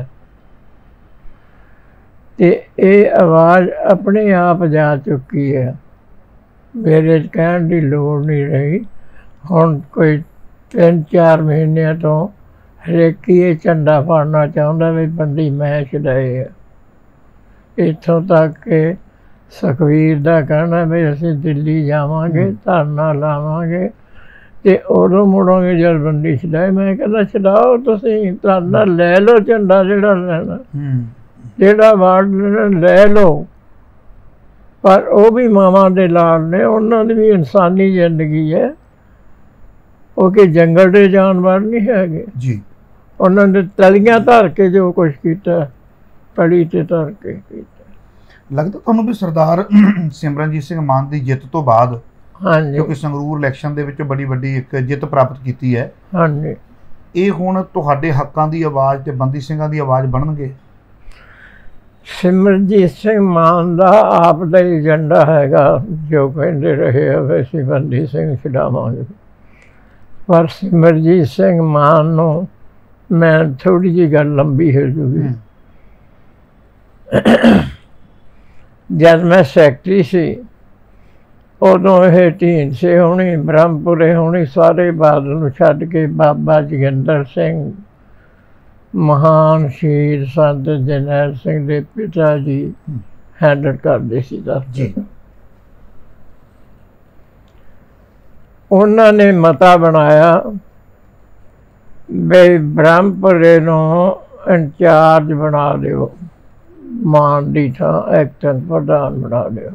ਤੇ ਇਹ ਆਵਾਜ਼ ਆਪਣੇ ਆਪ ਜਾ ਚੁੱਕੀ ਹੈ, ਮੇਰੇ ਕਹਿਣ ਦੀ ਲੋੜ ਨਹੀਂ ਰਹੀ। ਹੁਣ ਕੋਈ 3-4 ਮਹੀਨਿਆਂ ਤੋਂ ਹਰੇਕ ਹੀ ਇਹ ਝੰਡਾ ਫੜਨਾ ਚਾਹੁੰਦਾ ਵੀ ਬੰਦੀ ਮੈਂ ਛਡਾਏ ਆ। ਇੱਥੋਂ ਤੱਕ ਕਿ ਸੁਖਬੀਰ ਦਾ ਕਹਿਣਾ ਵੀ ਅਸੀਂ ਦਿੱਲੀ ਜਾਵਾਂਗੇ, ਧਰਨਾ ਲਾਵਾਂਗੇ ਤੇ ਉਦੋਂ ਮੁੜਾਂਗੇ ਜਦ ਬੰਦੀ ਛਡਾਏ। ਮੈਂ ਕਹਿੰਦਾ ਛਡਾਓ, ਤੁਸੀਂ ਧਰਨਾ ਲੈ ਲਓ, ਝੰਡਾ ਜਿਹੜਾ ਲੈਣਾ, ਜਿਹੜਾ ਵਾਰਡ ਲੈਣਾ ਲੈ ਲਓ, ਪਰ ਉਹ ਵੀ ਮਾਵਾਂ ਦੇ ਲਾਲ ਨੇ, ਉਹਨਾਂ ਦੀ ਵੀ ਇਨਸਾਨੀ ਜ਼ਿੰਦਗੀ ਹੈ। ਉਹ ਕਿ ਜੰਗਲ ਦੇ ਜਾਨਵਰ ਨਹੀਂ ਹੈਗੇ ਜੀ। ਉਹਨਾਂ ਨੇ ਤਲੀਆਂ ਧਰ ਕੇ ਜੋ ਕੁਛ ਕੀਤਾ, ਪੜੀ ਤੇ ਧਰ ਕੇ ਕੀਤਾ। ਲੱਗਦਾ ਤੁਹਾਨੂੰ ਵੀ ਸਰਦਾਰ ਸਿਮਰਨਜੀਤ ਸਿੰਘ ਮਾਨ ਦੀ ਜਿੱਤ ਤੋਂ ਬਾਅਦ, ਹਾਂਜੀ, ਕਿਉਂਕਿ ਸੰਗਰੂਰ ਇਲੈਕਸ਼ਨ ਦੇ ਵਿੱਚ ਬੜੀ ਵੱਡੀ ਇੱਕ ਜਿੱਤ ਪ੍ਰਾਪਤ ਕੀਤੀ ਹੈ, ਹਾਂਜੀ, ਇਹ ਹੁਣ ਤੁਹਾਡੇ ਹੱਕਾਂ ਦੀ ਆਵਾਜ਼ ਤੇ ਬੰਦੀ ਸਿੰਘਾਂ ਦੀ ਆਵਾਜ਼ ਬਣਨਗੇ? ਸਿਮਰਨਜੀਤ ਸਿੰਘ ਮਾਨ ਦਾ ਆਪ ਦਾ ਏਜੰਡਾ ਹੈਗਾ, ਜੋ ਕਹਿੰਦੇ ਰਹੇ ਆ ਵੈਸੇ ਬੰਦੀ ਸਿੰਘ ਛਡਾਵਾਂਗੇ, ਪਰ ਸਿਮਰਨਜੀਤ ਸਿੰਘ ਮਾਨ ਨੂੰ ਮੈਂ ਥੋੜ੍ਹੀ ਜਿਹੀ ਗੱਲ ਲੰਬੀ ਹੋ ਜੂਗੀ। ਜਦ ਮੈਂ ਸੈਕਟਰੀ ਸੀ ਉਦੋਂ ਇਹ ਢੀਂਡਸੇ ਹੋਣੀ, ਬ੍ਰਹਮਪੁਰੇ ਹੋਣੀ, ਸਾਰੇ ਬਾਦਲ ਨੂੰ ਛੱਡ ਕੇ ਬਾਬਾ ਜੋਗਿੰਦਰ ਸਿੰਘ, ਮਹਾਨ ਸ਼ਹੀਦ ਸੰਤ ਜਰਨੈਲ ਸਿੰਘ ਦੇ ਪਿਤਾ ਜੀ ਹੈਂਡਲ ਕਰਦੇ ਸੀ ਜੀ। ਉਹਨਾਂ ਨੇ ਮਤਾ ਬਣਾਇਆ ਵੀ ਬ੍ਰਹਮਪੁਰੇ ਨੂੰ ਇੰਚਾਰਜ ਬਣਾ ਦਿਓ, ਮਾਨ ਦੀ ਥਾਂ ਐਕਟਨ ਪ੍ਰਧਾਨ ਬਣਾ ਦਿਓ।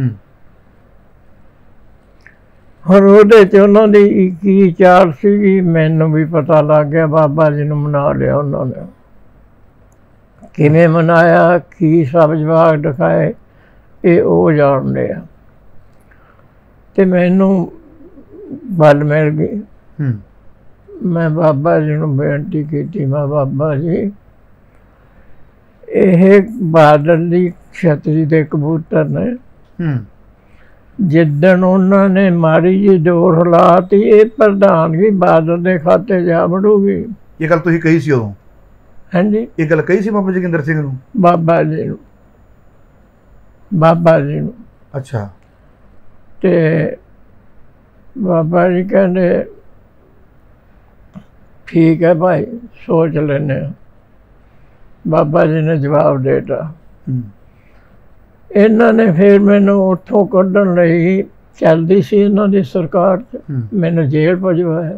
ਹੁਣ ਉਹਦੇ 'ਚ ਉਹਨਾਂ ਦੀ ਕੀ ਚਾਲ ਸੀਗੀ ਮੈਨੂੰ ਵੀ ਪਤਾ ਲੱਗ ਗਿਆ। ਬਾਬਾ ਜੀ ਨੂੰ ਮਨਾ ਲਿਆ ਉਹਨਾਂ ਨੇ, ਕਿਵੇਂ ਮਨਾਇਆ, ਕੀ ਸਭ ਜਵਾਬ ਦਿਖਾਏ, ਇਹ ਉਹ ਜਾਣਦੇ ਆ। ਤੇ ਮੈਨੂੰ ਬਲ ਮਿਲ ਗਈ। ਮੈਂ ਬਾਬਾ ਜੀ ਨੂੰ ਬੇਨਤੀ ਕੀਤੀ, ਮੈਂ ਬਾਬਾ ਜੀ ਇਹ ਬਾਦਲ ਦੀ ਛਤਰੀ ਦੇ ਕਬੂਤਰ ਨੇ, ਜਿੱਦਣ ਉਹਨਾਂ ਨੇ ਮਾੜੀ ਜੀ ਡੋਰ ਹਿਲਾਤੀ ਇਹ ਪ੍ਰਧਾਨਗੀ ਬਾਦਲ ਦੇ ਖਾਤੇ ਜਾ ਵੜੂਗੀ। ਇਹ ਗੱਲ ਤੁਸੀਂ ਕਹੀ ਸੀ ਉਦੋਂ? ਹਾਂਜੀ, ਇਹ ਗੱਲ ਕਹੀ ਸੀ ਬਾਬਾ ਜੋਗਿੰਦਰ ਸਿੰਘ ਨੂੰ? ਬਾਬਾ ਜੀ ਨੂੰ, ਬਾਬਾ ਜੀ ਨੂੰ। ਅੱਛਾ। ਤੇ ਬਾਬਾ ਜੀ ਕਹਿੰਦੇ ਠੀਕ ਹੈ ਭਾਈ, ਸੋਚ ਲੈਂਦੇ ਹਾਂ। ਬਾਬਾ ਜੀ ਨੇ ਜਵਾਬ ਦੇ ਦਿੱਤਾ। ਇਹਨਾਂ ਨੇ ਫਿਰ ਮੈਨੂੰ ਉੱਥੋਂ ਕੱਢਣ ਲਈ, ਚੱਲਦੀ ਸੀ ਇਹਨਾਂ ਦੀ ਸਰਕਾਰ 'ਚ, ਮੈਨੂੰ ਜੇਲ੍ਹ ਭਜਵਾਇਆ।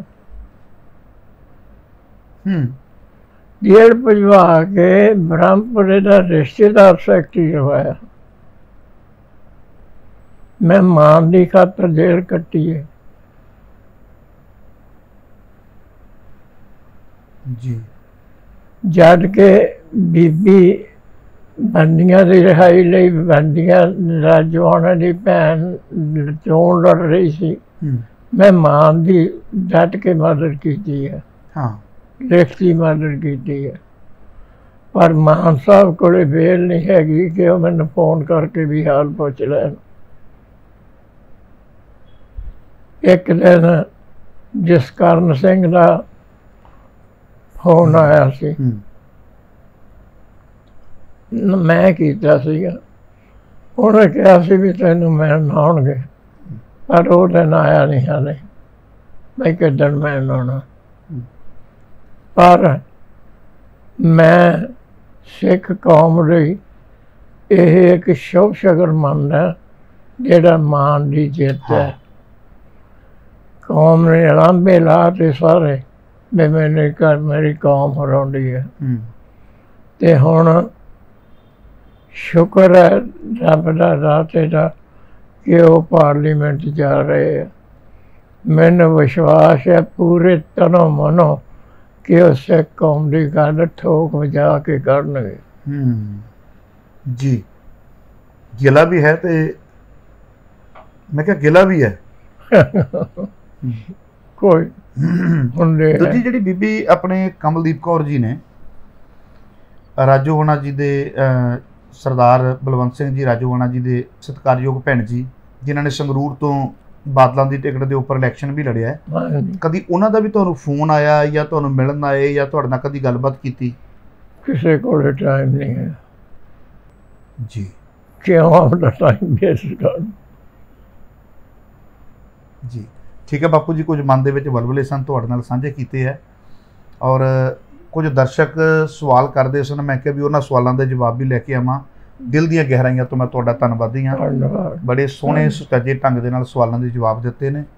ਜੇਲ੍ਹ ਭਜਵਾ ਕੇ ਬ੍ਰਹਮਪੁਰੇ ਦਾ ਰਿਸ਼ਤੇਦਾਰ ਸੈਕਟਰੀ ਕਰਵਾਇਆ। ਮੈਂ ਮਾਨ ਦੀ ਖਾਤਰ ਜੇਲ੍ਹ ਕੱਟੀ ਹੈ ਜੀ। ਜਦ ਕਿ ਬੀਬੀ ਬੰਦੀਆਂ ਦੀ ਰਿਹਾਈ ਲਈ, ਬੰਦੀਆਂ ਰਾਜਵਾਨਾ ਦੀ ਭੈਣ ਚੋਣ ਲੜ ਰਹੀ ਸੀ, ਮੈਂ ਮਾਨ ਦੀ ਡਟ ਕੇ ਮਦਦ ਕੀਤੀ ਹੈ, ਲਿਖਤੀ ਮਦਦ ਕੀਤੀ ਹੈ। ਪਰ ਮਾਨ ਸਾਹਿਬ ਕੋਲੇ ਵੇਲ ਨਹੀਂ ਹੈਗੀ ਕਿ ਉਹ ਮੈਨੂੰ ਫੋਨ ਕਰਕੇ ਵੀ ਹਾਲ ਪੁੱਛ ਲੈਣ। ਇੱਕ ਦਿਨ ਜਸਕਰਨ ਸਿੰਘ ਦਾ ਫੋਨ ਆਇਆ ਸੀ, ਮੈਂ ਕੀਤਾ ਸੀਗਾ। ਉਹਨੇ ਕਿਹਾ ਸੀ ਵੀ ਤੈਨੂੰ ਮਿਲਣ ਆਉਣਗੇ, ਪਰ ਉਹ ਦਿਨ ਆਇਆ ਨਹੀਂ ਹਾਲੇ, ਮੈਂ ਕਿੱਦਣ ਮਿਲਣ ਆਉਣਾ। ਪਰ ਮੈਂ ਸਿੱਖ ਕੌਮ ਲਈ ਇਹ ਇੱਕ ਸ਼ੁਭ ਸ਼ਗਨ ਮੰਨਦਾ ਜਿਹੜਾ ਮਾਨ ਦੀ ਜਿੱਤ ਹੈ। ਕੌਮ ਨੇ ਲਾਂਭੇ ਲਾ ਤੇ ਸਾਰੇ ਵੀ ਮੇਰੇ ਘਰ ਮੇਰੀ ਕੌਮ ਹਰਾਉਂਦੀ ਹੈ। ਤੇ ਹੁਣ ਸ਼ੁਕਰ ਹੈ ਰੱਬ ਦਾ ਦਾਤੇ ਦਾ ਕਿ ਉਹ ਪਾਰਲੀਮੈਂਟ ਜਾ ਰਹੇ ਹੈ। ਮੈਨੂੰ ਵਿਸ਼ਵਾਸ ਹੈ ਪੂਰੇ ਤਨੋਂ ਮਨੋਂ ਕਿ ਉਹ ਸਿੱਖ ਕੌਮ ਦੀ ਗੱਲ ਠੋਕ ਵਜਾ ਕੇ ਕਰਨਗੇ। ਜੀ, ਗਿਲਾ ਵੀ ਹੈ ਤੇ ਮੈਂ ਕਿਹਾ ਗਿਲਾ ਵੀ ਹੈ। ਕੋਈ ਹੁੰਦੇ ਦੂਜੀ ਜਿਹੜੀ ਬੀਬੀ ਆਪਣੇ ਕਮਲਦੀਪ ਕੌਰ ਜੀ ਨੇ, ਰਾਜੋਆਣਾ ਜੀ ਦੇ ਸਰਦਾਰ ਬਲਵੰਤ ਸਿੰਘ ਜੀ ਰਾਜੋਆਣਾ ਜੀ ਦੇ ਸਤਿਕਾਰਯੋਗ ਭੈਣ ਜੀ, ਜਿਨ੍ਹਾਂ ਨੇ ਸੰਗਰੂਰ ਤੋਂ ਬਾਦਲਾਂ ਦੀ ਟਿਕਟ ਦੇ ਉੱਪਰ ਇਲੈਕਸ਼ਨ ਵੀ ਲੜਿਆ ਹੈ, ਕਦੀ ਉਹਨਾਂ ਦਾ ਵੀ ਤੁਹਾਨੂੰ ਫੋਨ ਆਇਆ ਜਾਂ ਤੁਹਾਨੂੰ ਮਿਲਣ ਆਏ ਜਾਂ ਤੁਹਾਡੇ ਨਾਲ ਕਦੀ ਗੱਲਬਾਤ ਕੀਤੀ? ਕਿਸੇ ਕੋਲ ਟਾਈਮ ਨਹੀਂ ਹੈ ਜੀ। ਕਿਉਂ ਆਪਣਾ ਟਾਈਮ ਵੇਸਟ ਕਰ? ਜੀ ਠੀਕ ਹੈ ਬਾਪੂ ਜੀ, ਕੁਝ ਮਨ ਦੇ ਵਿੱਚ ਵਲਵਲੇ ਸਨ, ਤੁਹਾਡੇ ਨਾਲ ਸਾਂਝੇ ਕੀਤੇ ਹੈ। ਔਰ ਕੁਝ ਦਰਸ਼ਕ ਸਵਾਲ ਕਰਦੇ ਸਨ, ਮੈਂ ਕਿਹਾ ਵੀ ਉਹਨਾਂ ਸਵਾਲਾਂ ਦੇ ਜਵਾਬ ਵੀ ਲੈ ਕੇ ਆਵਾਂ। ਦਿਲ ਦੀਆਂ ਗਹਿਰਾਈਆਂ ਤੋਂ ਮੈਂ ਤੁਹਾਡਾ ਧੰਨਵਾਦੀ ਹਾਂ। ਬੜੇ ਸੋਹਣੇ ਸੁਚੱਜੇ ਢੰਗ ਦੇ ਨਾਲ ਸਵਾਲਾਂ ਦੇ ਜਵਾਬ ਦਿੱਤੇ ਨੇ।